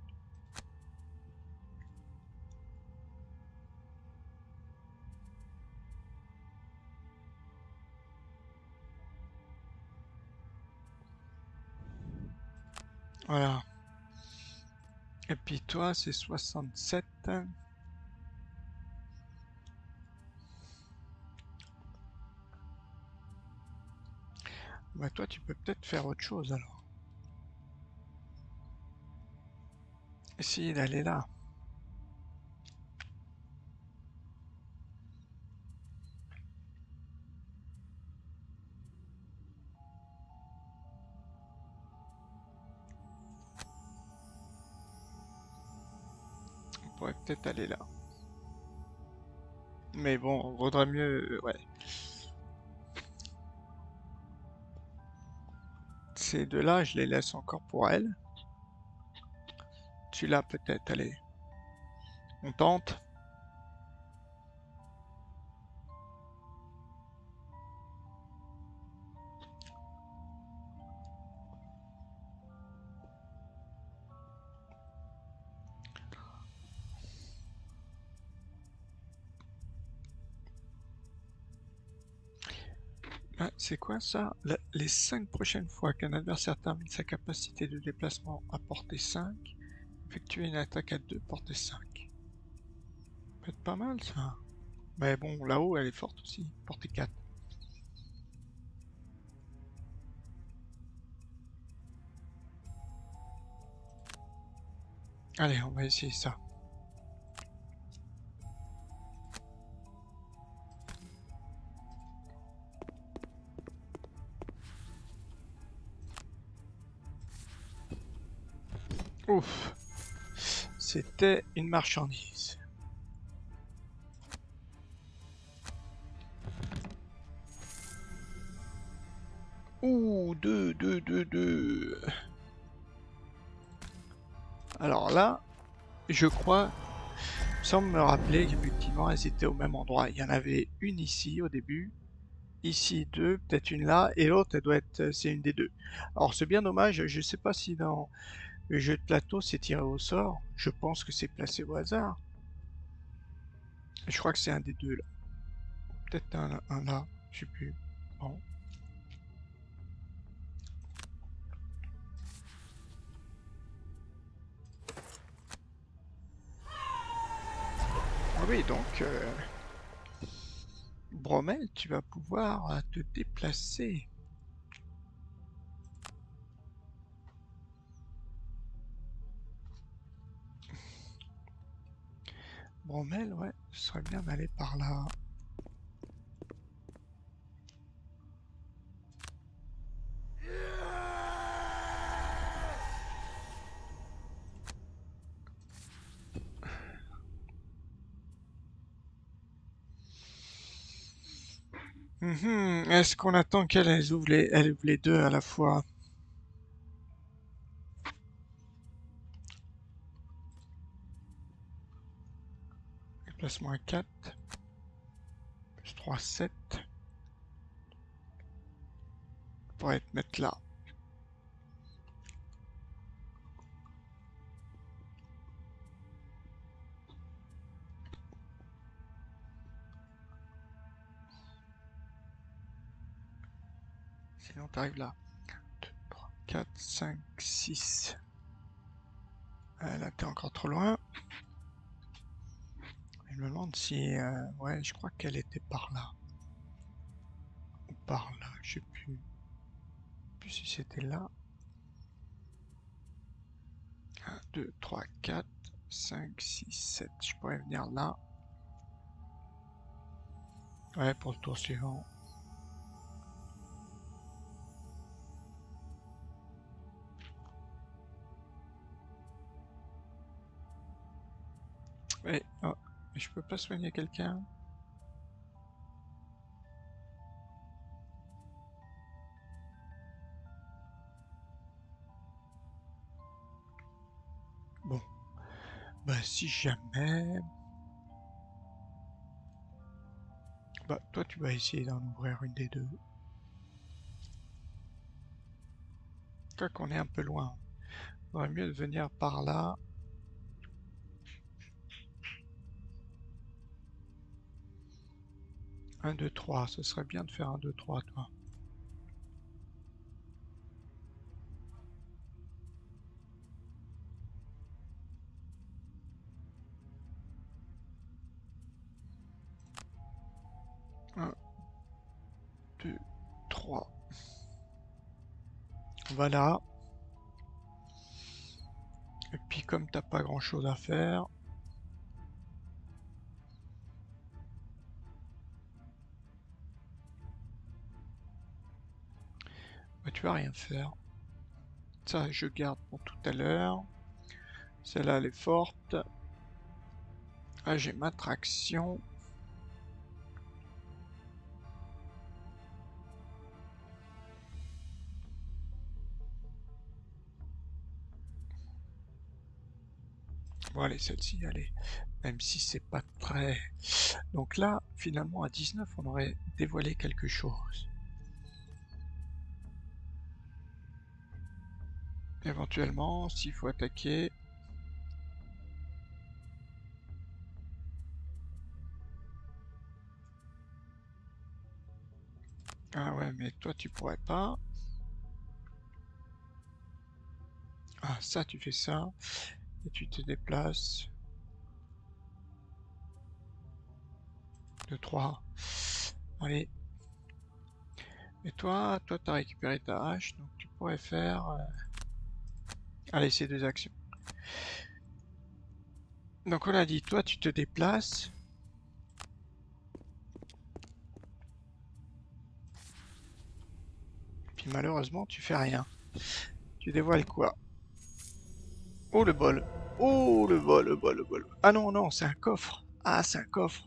Voilà. Et puis toi, c'est 67. Bah toi, tu peux peut-être faire autre chose alors. Essayer d'aller là. On pourrait peut-être aller là. Mais bon, vaudrait mieux... ouais. Ces deux-là, je les laisse encore pour elle. Celui-là, peut-être, allez. On tente. Ah, c'est quoi ça? Les 5 prochaines fois qu'un adversaire termine sa capacité de déplacement à portée 5, effectuer une attaque à 2 portée 5. Peut être pas mal ça. Mais bon, là-haut, elle est forte aussi. Portée 4. Allez, on va essayer ça. Ouf. C'était une marchandise. Ouh, 2, 2, 2, 2. Alors là, je crois, sans me rappeler qu'effectivement elles étaient au même endroit. Il y en avait une ici au début, ici deux, peut-être une là, et l'autre elle doit être, c'est une des deux. Alors c'est bien dommage, je sais pas si dans le jeu de plateau c'est tiré au sort, je pense que c'est placé au hasard. Je crois que c'est un des deux là. Peut-être un là, je sais plus. Bon. Ah oui, donc Bromel, tu vas pouvoir te déplacer. Bromel, ouais, ce serait bien d'aller par là. Est-ce qu'on attend qu'elles ouvrent les deux à la fois? Déplacement à 4, plus 3, 7. On pourrait te mettre là. Sinon t'arrives là. 2, 3, 4, 5, 6. Là t'es encore trop loin. Je me demande si... ouais, je crois qu'elle était par là. Ou par là, je sais plus. Plus si c'était là. 1, 2, 3, 4, 5, 6, 7. Je pourrais venir là. Ouais, pour le tour suivant. Ouais, oh, mais je peux pas soigner quelqu'un. Bon, bah si jamais... Bah toi tu vas essayer d'en ouvrir une des deux. Quoi qu'on est un peu loin. Il vaudrait mieux de venir par là. 1, 2, 3, ce serait bien de faire 1, 2, 3, toi. Un, 2, 3. Voilà. Et puis comme t'as pas grand chose à faire, bah, tu vas rien faire. Ça je garde pour tout à l'heure. Celle-là elle est forte. Ah j'ai ma traction. Bon allez celle-ci, allez. Même si c'est pas très... Donc là, finalement à 19 on aurait dévoilé quelque chose. Éventuellement, s'il faut attaquer... Ah ouais, mais toi tu pourrais pas. Ah ça, tu fais ça. Et tu te déplaces. De 3. Allez. Et toi t'as récupéré ta hache, donc tu pourrais faire... Allez, ces deux actions. Donc on a dit, toi tu te déplaces. Puis malheureusement, tu fais rien. Tu dévoiles quoi? Oh le bol. Oh le bol, le bol, le bol. Ah non, non, c'est un coffre. Ah, c'est un coffre.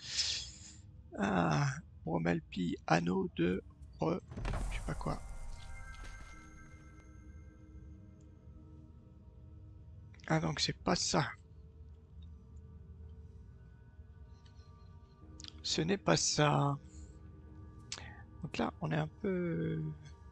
Ah, Bromelpi, anneau de... je sais pas quoi. Ah donc c'est pas ça. Ce n'est pas ça. Donc là, on est un peu...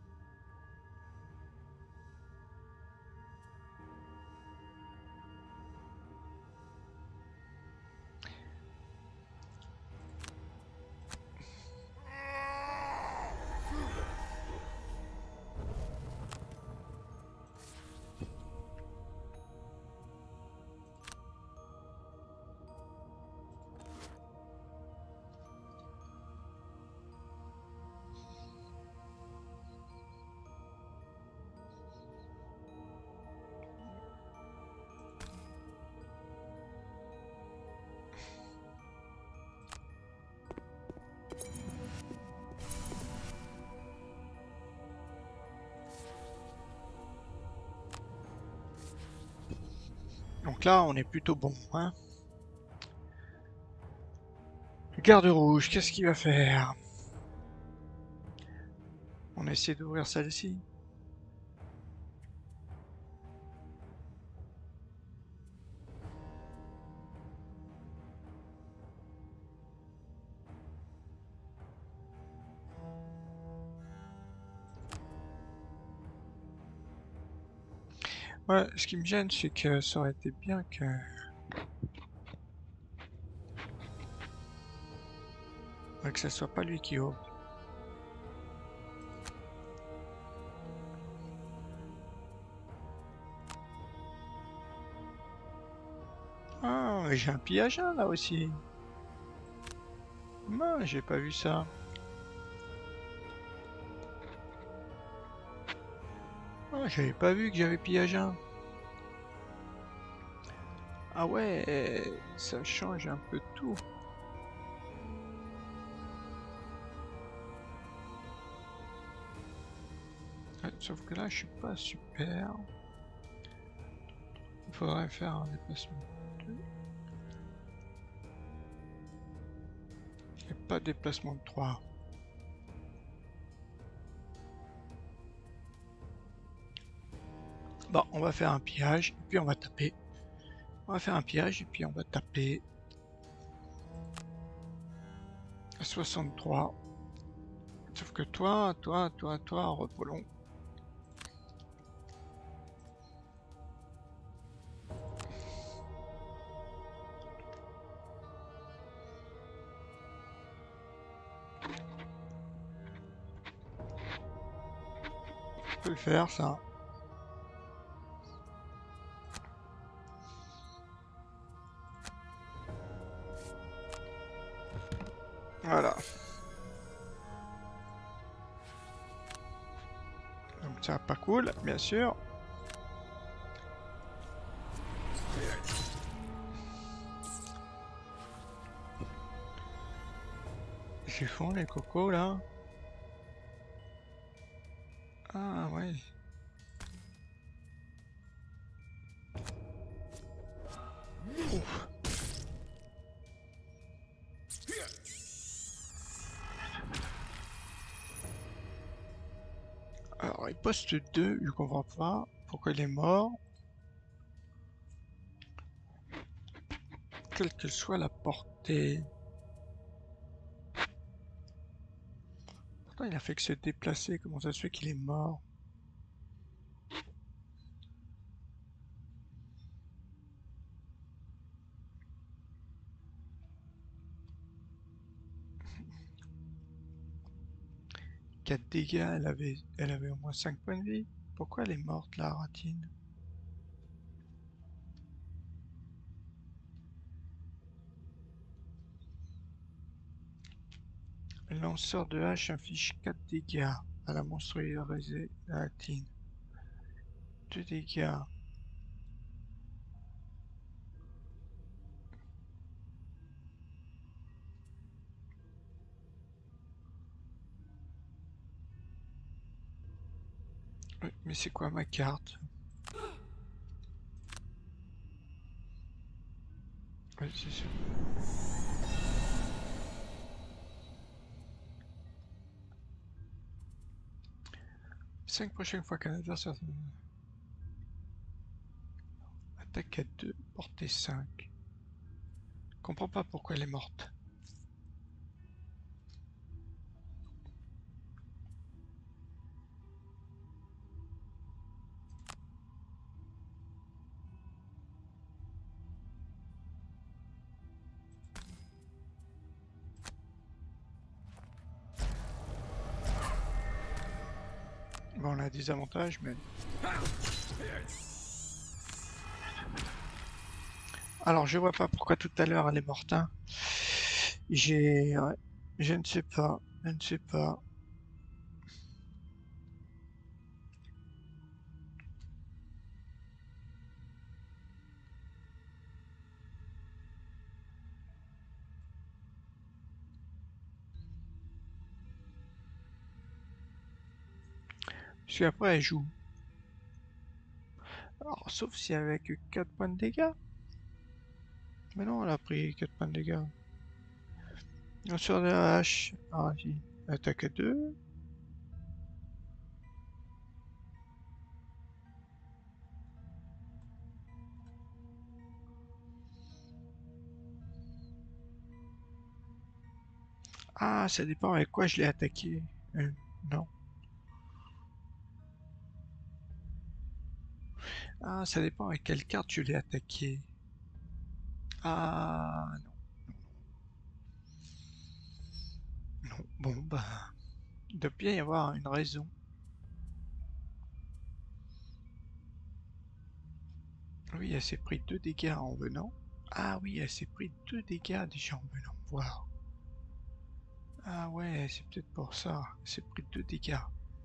Donc là, on est plutôt bon, hein. Le garde rouge, qu'est-ce qu'il va faire? On essaie d'ouvrir celle-ci. Ouais, ce qui me gêne, c'est que ça aurait été bien que... ouais, que ça soit pas lui qui ouvre. Ah, j'ai un pillage là aussi. Non, j'ai pas vu ça. Ah, j'avais pas vu que j'avais pillage 1. Ah ouais, ça change un peu tout. Ouais, sauf que là, je suis pas super. Il faudrait faire un déplacement. Pas de déplacement de 3. Bon, on va faire un pillage, et puis on va taper. On va faire un pillage, et puis on va taper. 63. Sauf que toi, repos long. On peut le faire, ça. Voilà. Donc ça, pas cool, bien sûr. Ils font les cocos, là. Ah, ouais. Ouf. Alors, il poste 2, je comprends pas pourquoi il est mort. Quelle que soit la portée. Pourtant, il a fait que se déplacer. Comment ça se fait qu'il est mort? Quatre dégâts, elle avait au moins 5 points de vie. Pourquoi elle est morte, la ratine? Le lanceur de hache inflige 4 dégâts à la monstrueuse ratine. 2 dégâts. Mais c'est quoi ma carte? Ouais, c'est sûr. 5 prochaines fois qu'un adversaire attaque à 2, portée 5. Comprends pas pourquoi elle est morte. Bon, on a des avantages, mais... Alors, je vois pas pourquoi tout à l'heure elle est morte, hein. Ouais, je ne sais pas. Je ne sais pas. Parce qu'après, elle joue. Alors, sauf si avec 4 points de dégâts. Mais non, elle a pris 4 points de dégâts. Sur la hache. Ah, si. Attaque à 2. Ah, ça dépend avec quoi je l'ai attaqué. Non. Ah, ça dépend avec quelle carte je l'ai attaqué. Ah, non. Non. Bon, bah. Il doit bien y avoir une raison. Oui, elle s'est pris 2 dégâts en venant. Ah oui, elle s'est pris 2 dégâts déjà en venant voir. Ah ouais, c'est peut-être pour ça. Elle s'est pris 2 dégâts.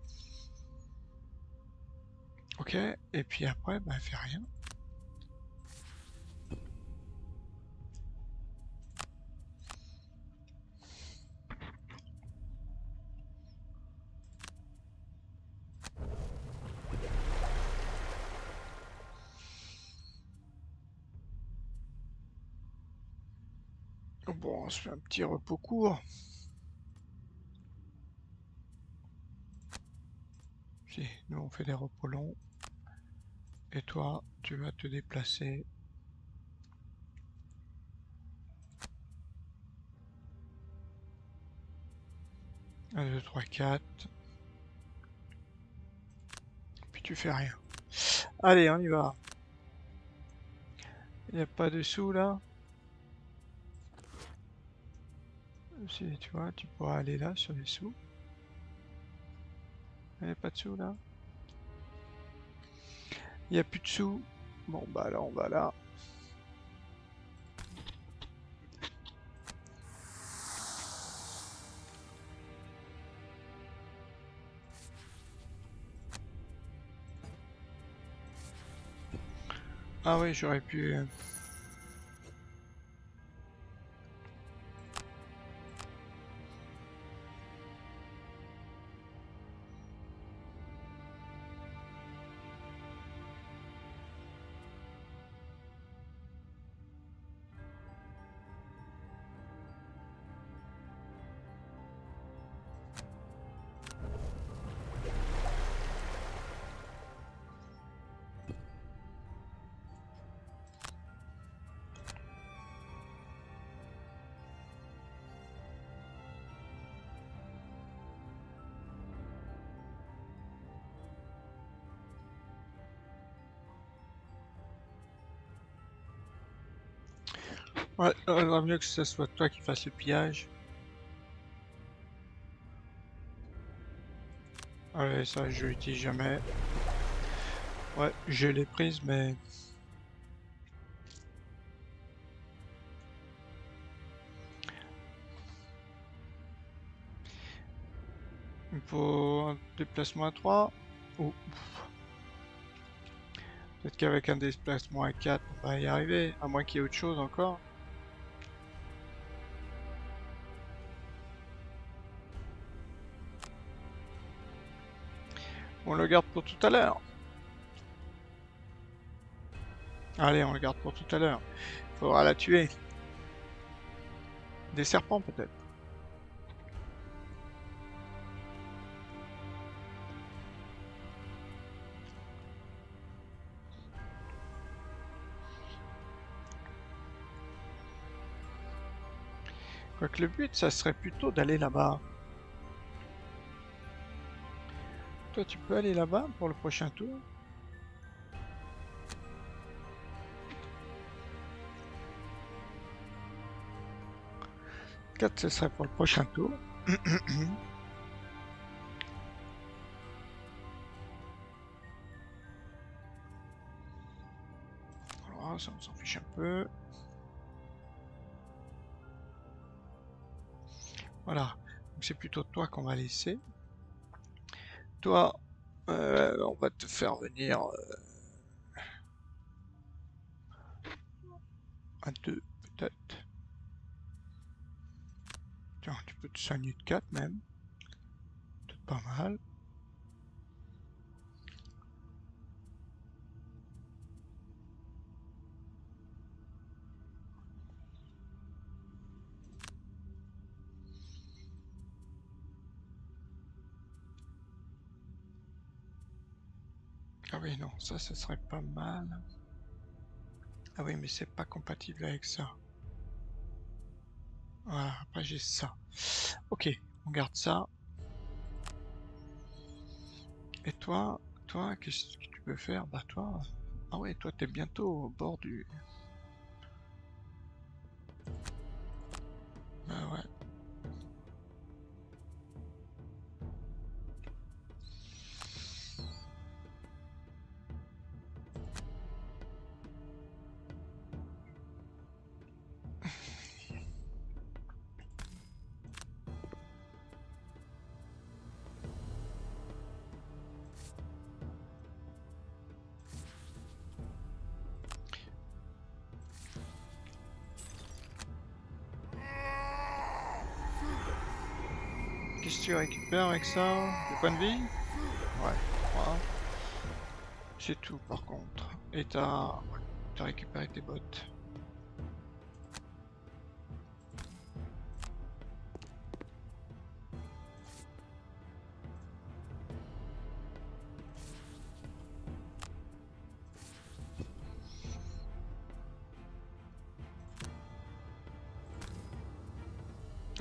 Ok, et puis après, bah, elle fait rien. Bon, on se fait un petit repos court. Nous on fait des repos longs. Et toi, tu vas te déplacer. 1, 2, 3, 4. Puis tu fais rien. Allez, on y va. Il n'y a pas de sous là. Si tu vois, tu pourras aller là sur les sous. Il n'y a pas de sous là. Il n'y a plus de sous. Bon bah là on va là. Ah oui, j'aurais pu... Ouais, il vaudrait mieux que ce soit toi qui fasses le pillage. Ouais, ça je l'utilise jamais. Ouais, je l'ai prise mais... Il faut un déplacement à 3. Ou... Peut-être qu'avec un déplacement à 4, on va y arriver. À moins qu'il y ait autre chose encore. On le garde pour tout à l'heure. Allez, on le garde pour tout à l'heure. Faudra la tuer. Des serpents peut-être. Quoique le but, ça serait plutôt d'aller là-bas. Toi, tu peux aller là-bas pour le prochain tour. 4, ce serait pour le prochain tour. Voilà, ça on s'en fiche un peu. Voilà, donc c'est plutôt toi qu'on va laisser. Toi, on va te faire venir à 2 peut-être. Tiens, tu peux te soigner de 4 même. Peut-être pas mal. Ah oui, non, ça serait pas mal. Ah oui, mais c'est pas compatible avec ça. Voilà, après j'ai ça. Ok, on garde ça. Et toi, qu'est-ce que tu peux faire? Bah toi... Ah ouais, toi t'es bientôt au bord du... Bah ouais. Qu'est-ce que tu récupères avec ça? Des points de vie? Ouais, 3. C'est tout par contre. Et t'as récupéré tes bottes.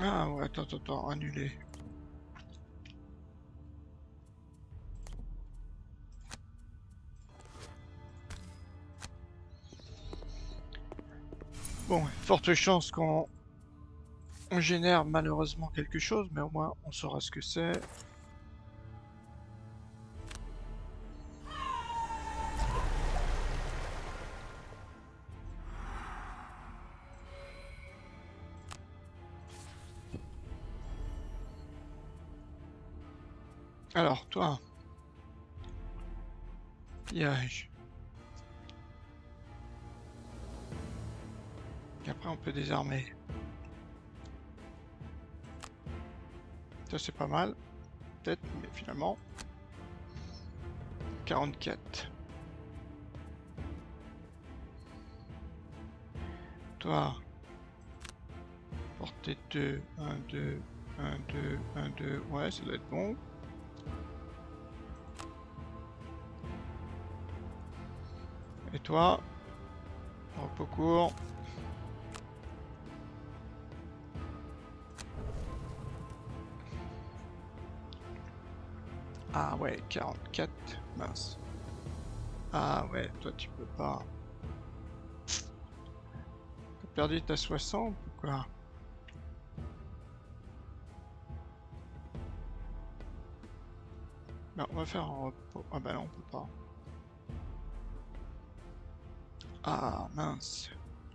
Ah ouais, attends, annuler. Bon, forte chance qu'on génère malheureusement quelque chose, mais au moins on saura ce que c'est. Alors, toi, pillage. Et après on peut désarmer. Ça c'est pas mal, peut-être, mais finalement, 44. Toi, portée 2, 1, 2, 1, 2, 1, 2, ouais, ça doit être bon. Et toi, repos court. Ah ouais, 44, mince. Ah ouais, toi tu peux pas. T'as perdu ta 60 ou quoi? Ben, on va faire un repos. Ah bah non, on peut pas. Ah mince.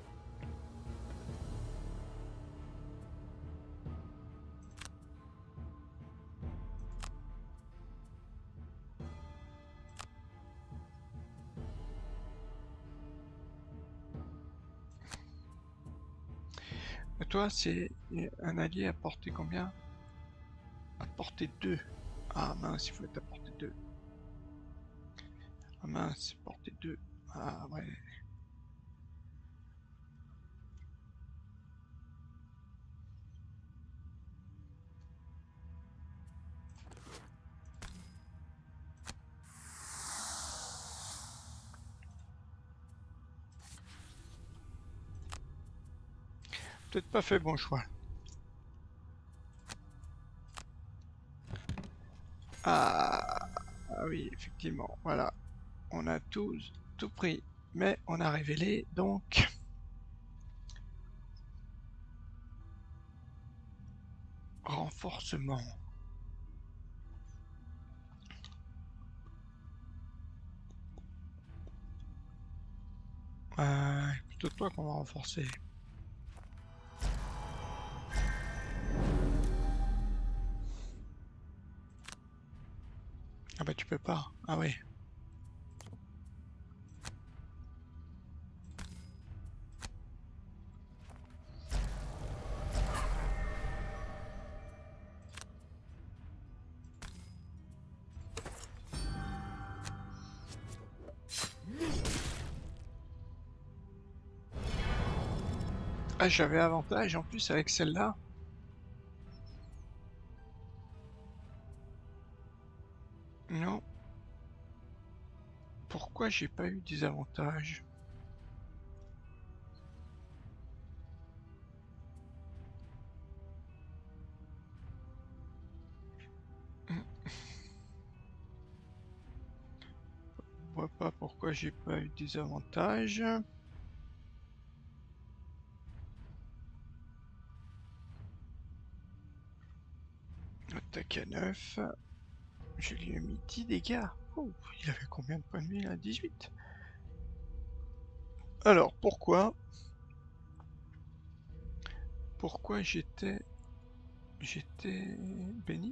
Et toi, c'est un allié à portée combien? À portée 2. Ah mince, il faut être à portée 2. Ah mince, portée 2. Ah ouais. Peut-être pas fait bon choix. Ah, ah oui, effectivement, voilà. On a tous tout pris. Mais on a révélé donc renforcement. Plutôt toi qu'on va renforcer. Ah bah tu peux pas. Ah oui. Ah j'avais avantage en plus avec celle-là. Non. Pourquoi j'ai pas eu des avantages? Hmm, je vois pas pourquoi j'ai pas eu des avantages. Attaque à 9. Je lui ai mis 10 dégâts. Oh, il avait combien de points de vie là? 18. Alors pourquoi? Pourquoi j'étais béni?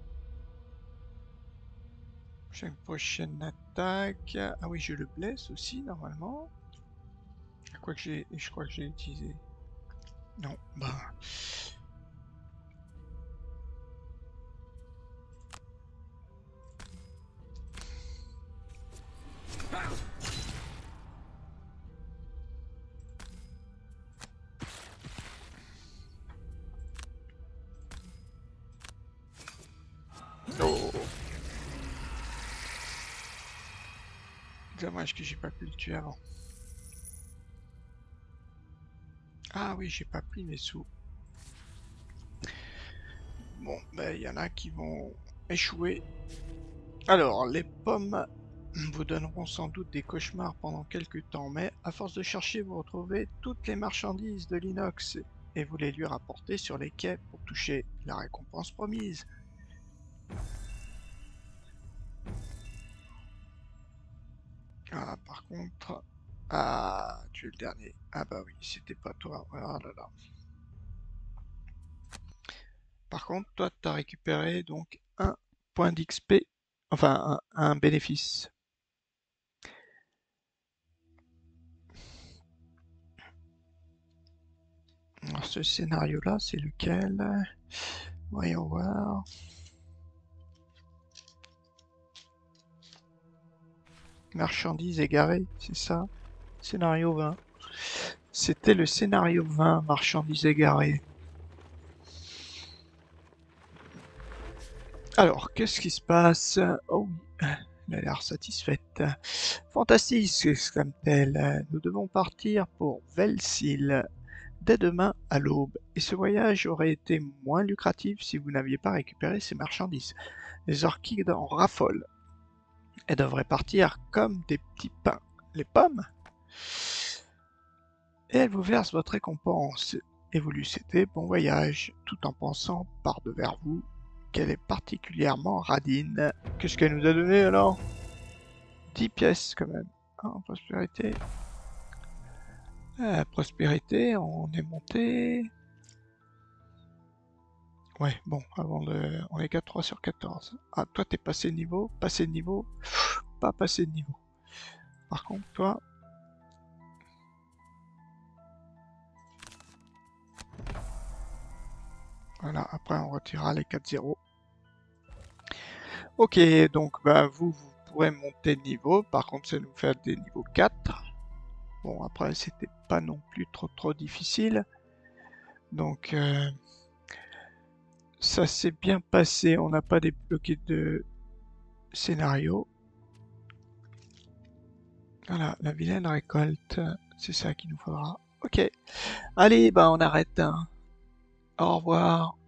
Chaque prochaine attaque. Ah oui, je le blesse aussi normalement. Je crois que j'ai utilisé. Non, bah. Oh, dommage que j'ai pas pu le tuer avant. Ah oui, j'ai pas pris mes sous. Bon, ben il y en a qui vont échouer. Alors, les pommes vous donneront sans doute des cauchemars pendant quelques temps, mais à force de chercher, vous retrouvez toutes les marchandises de l'inox et vous les lui rapportez sur les quais pour toucher la récompense promise. Ah, par contre... Ah, tu es le dernier. Ah bah oui, c'était pas toi. Oh là là. Par contre, toi, tu as récupéré donc un point d'XP, enfin un bénéfice. Alors, ce scénario-là, c'est lequel? Voyons voir. Marchandises égarées, c'est ça? Scénario 20. C'était le scénario 20, marchandises égarées. Alors, qu'est-ce qui se passe? Oh oui, elle a l'air satisfaite. Fantastique, exclame-t-elle. Nous devons partir pour Velsil dès demain à l'aube, et ce voyage aurait été moins lucratif si vous n'aviez pas récupéré ces marchandises. Les orchides en raffolent. Elles devraient partir comme des petits pains. Les pommes? Et elle vous verse votre récompense, et vous lui souhaitez bon voyage, tout en pensant par-devers vous qu'elle est particulièrement radine. Qu'est-ce qu'elle nous a donné alors? 10 pièces quand même. En prospérité. Prospérité, on est monté. Ouais, bon, avant de... On est 4 3 sur 14. Ah, toi t'es passé de niveau, pas passé de niveau. Par contre, toi... Voilà, après on retirera les 4-0. Ok, donc bah, vous pourrez monter de niveau, par contre ça nous fait des niveaux 4. Bon, après c'était pas non plus trop difficile. Donc ça s'est bien passé, on n'a pas débloqué de scénario. Voilà, la vilaine récolte, c'est ça qu'il nous faudra. Ok, allez, bah on arrête. Hein. Au revoir.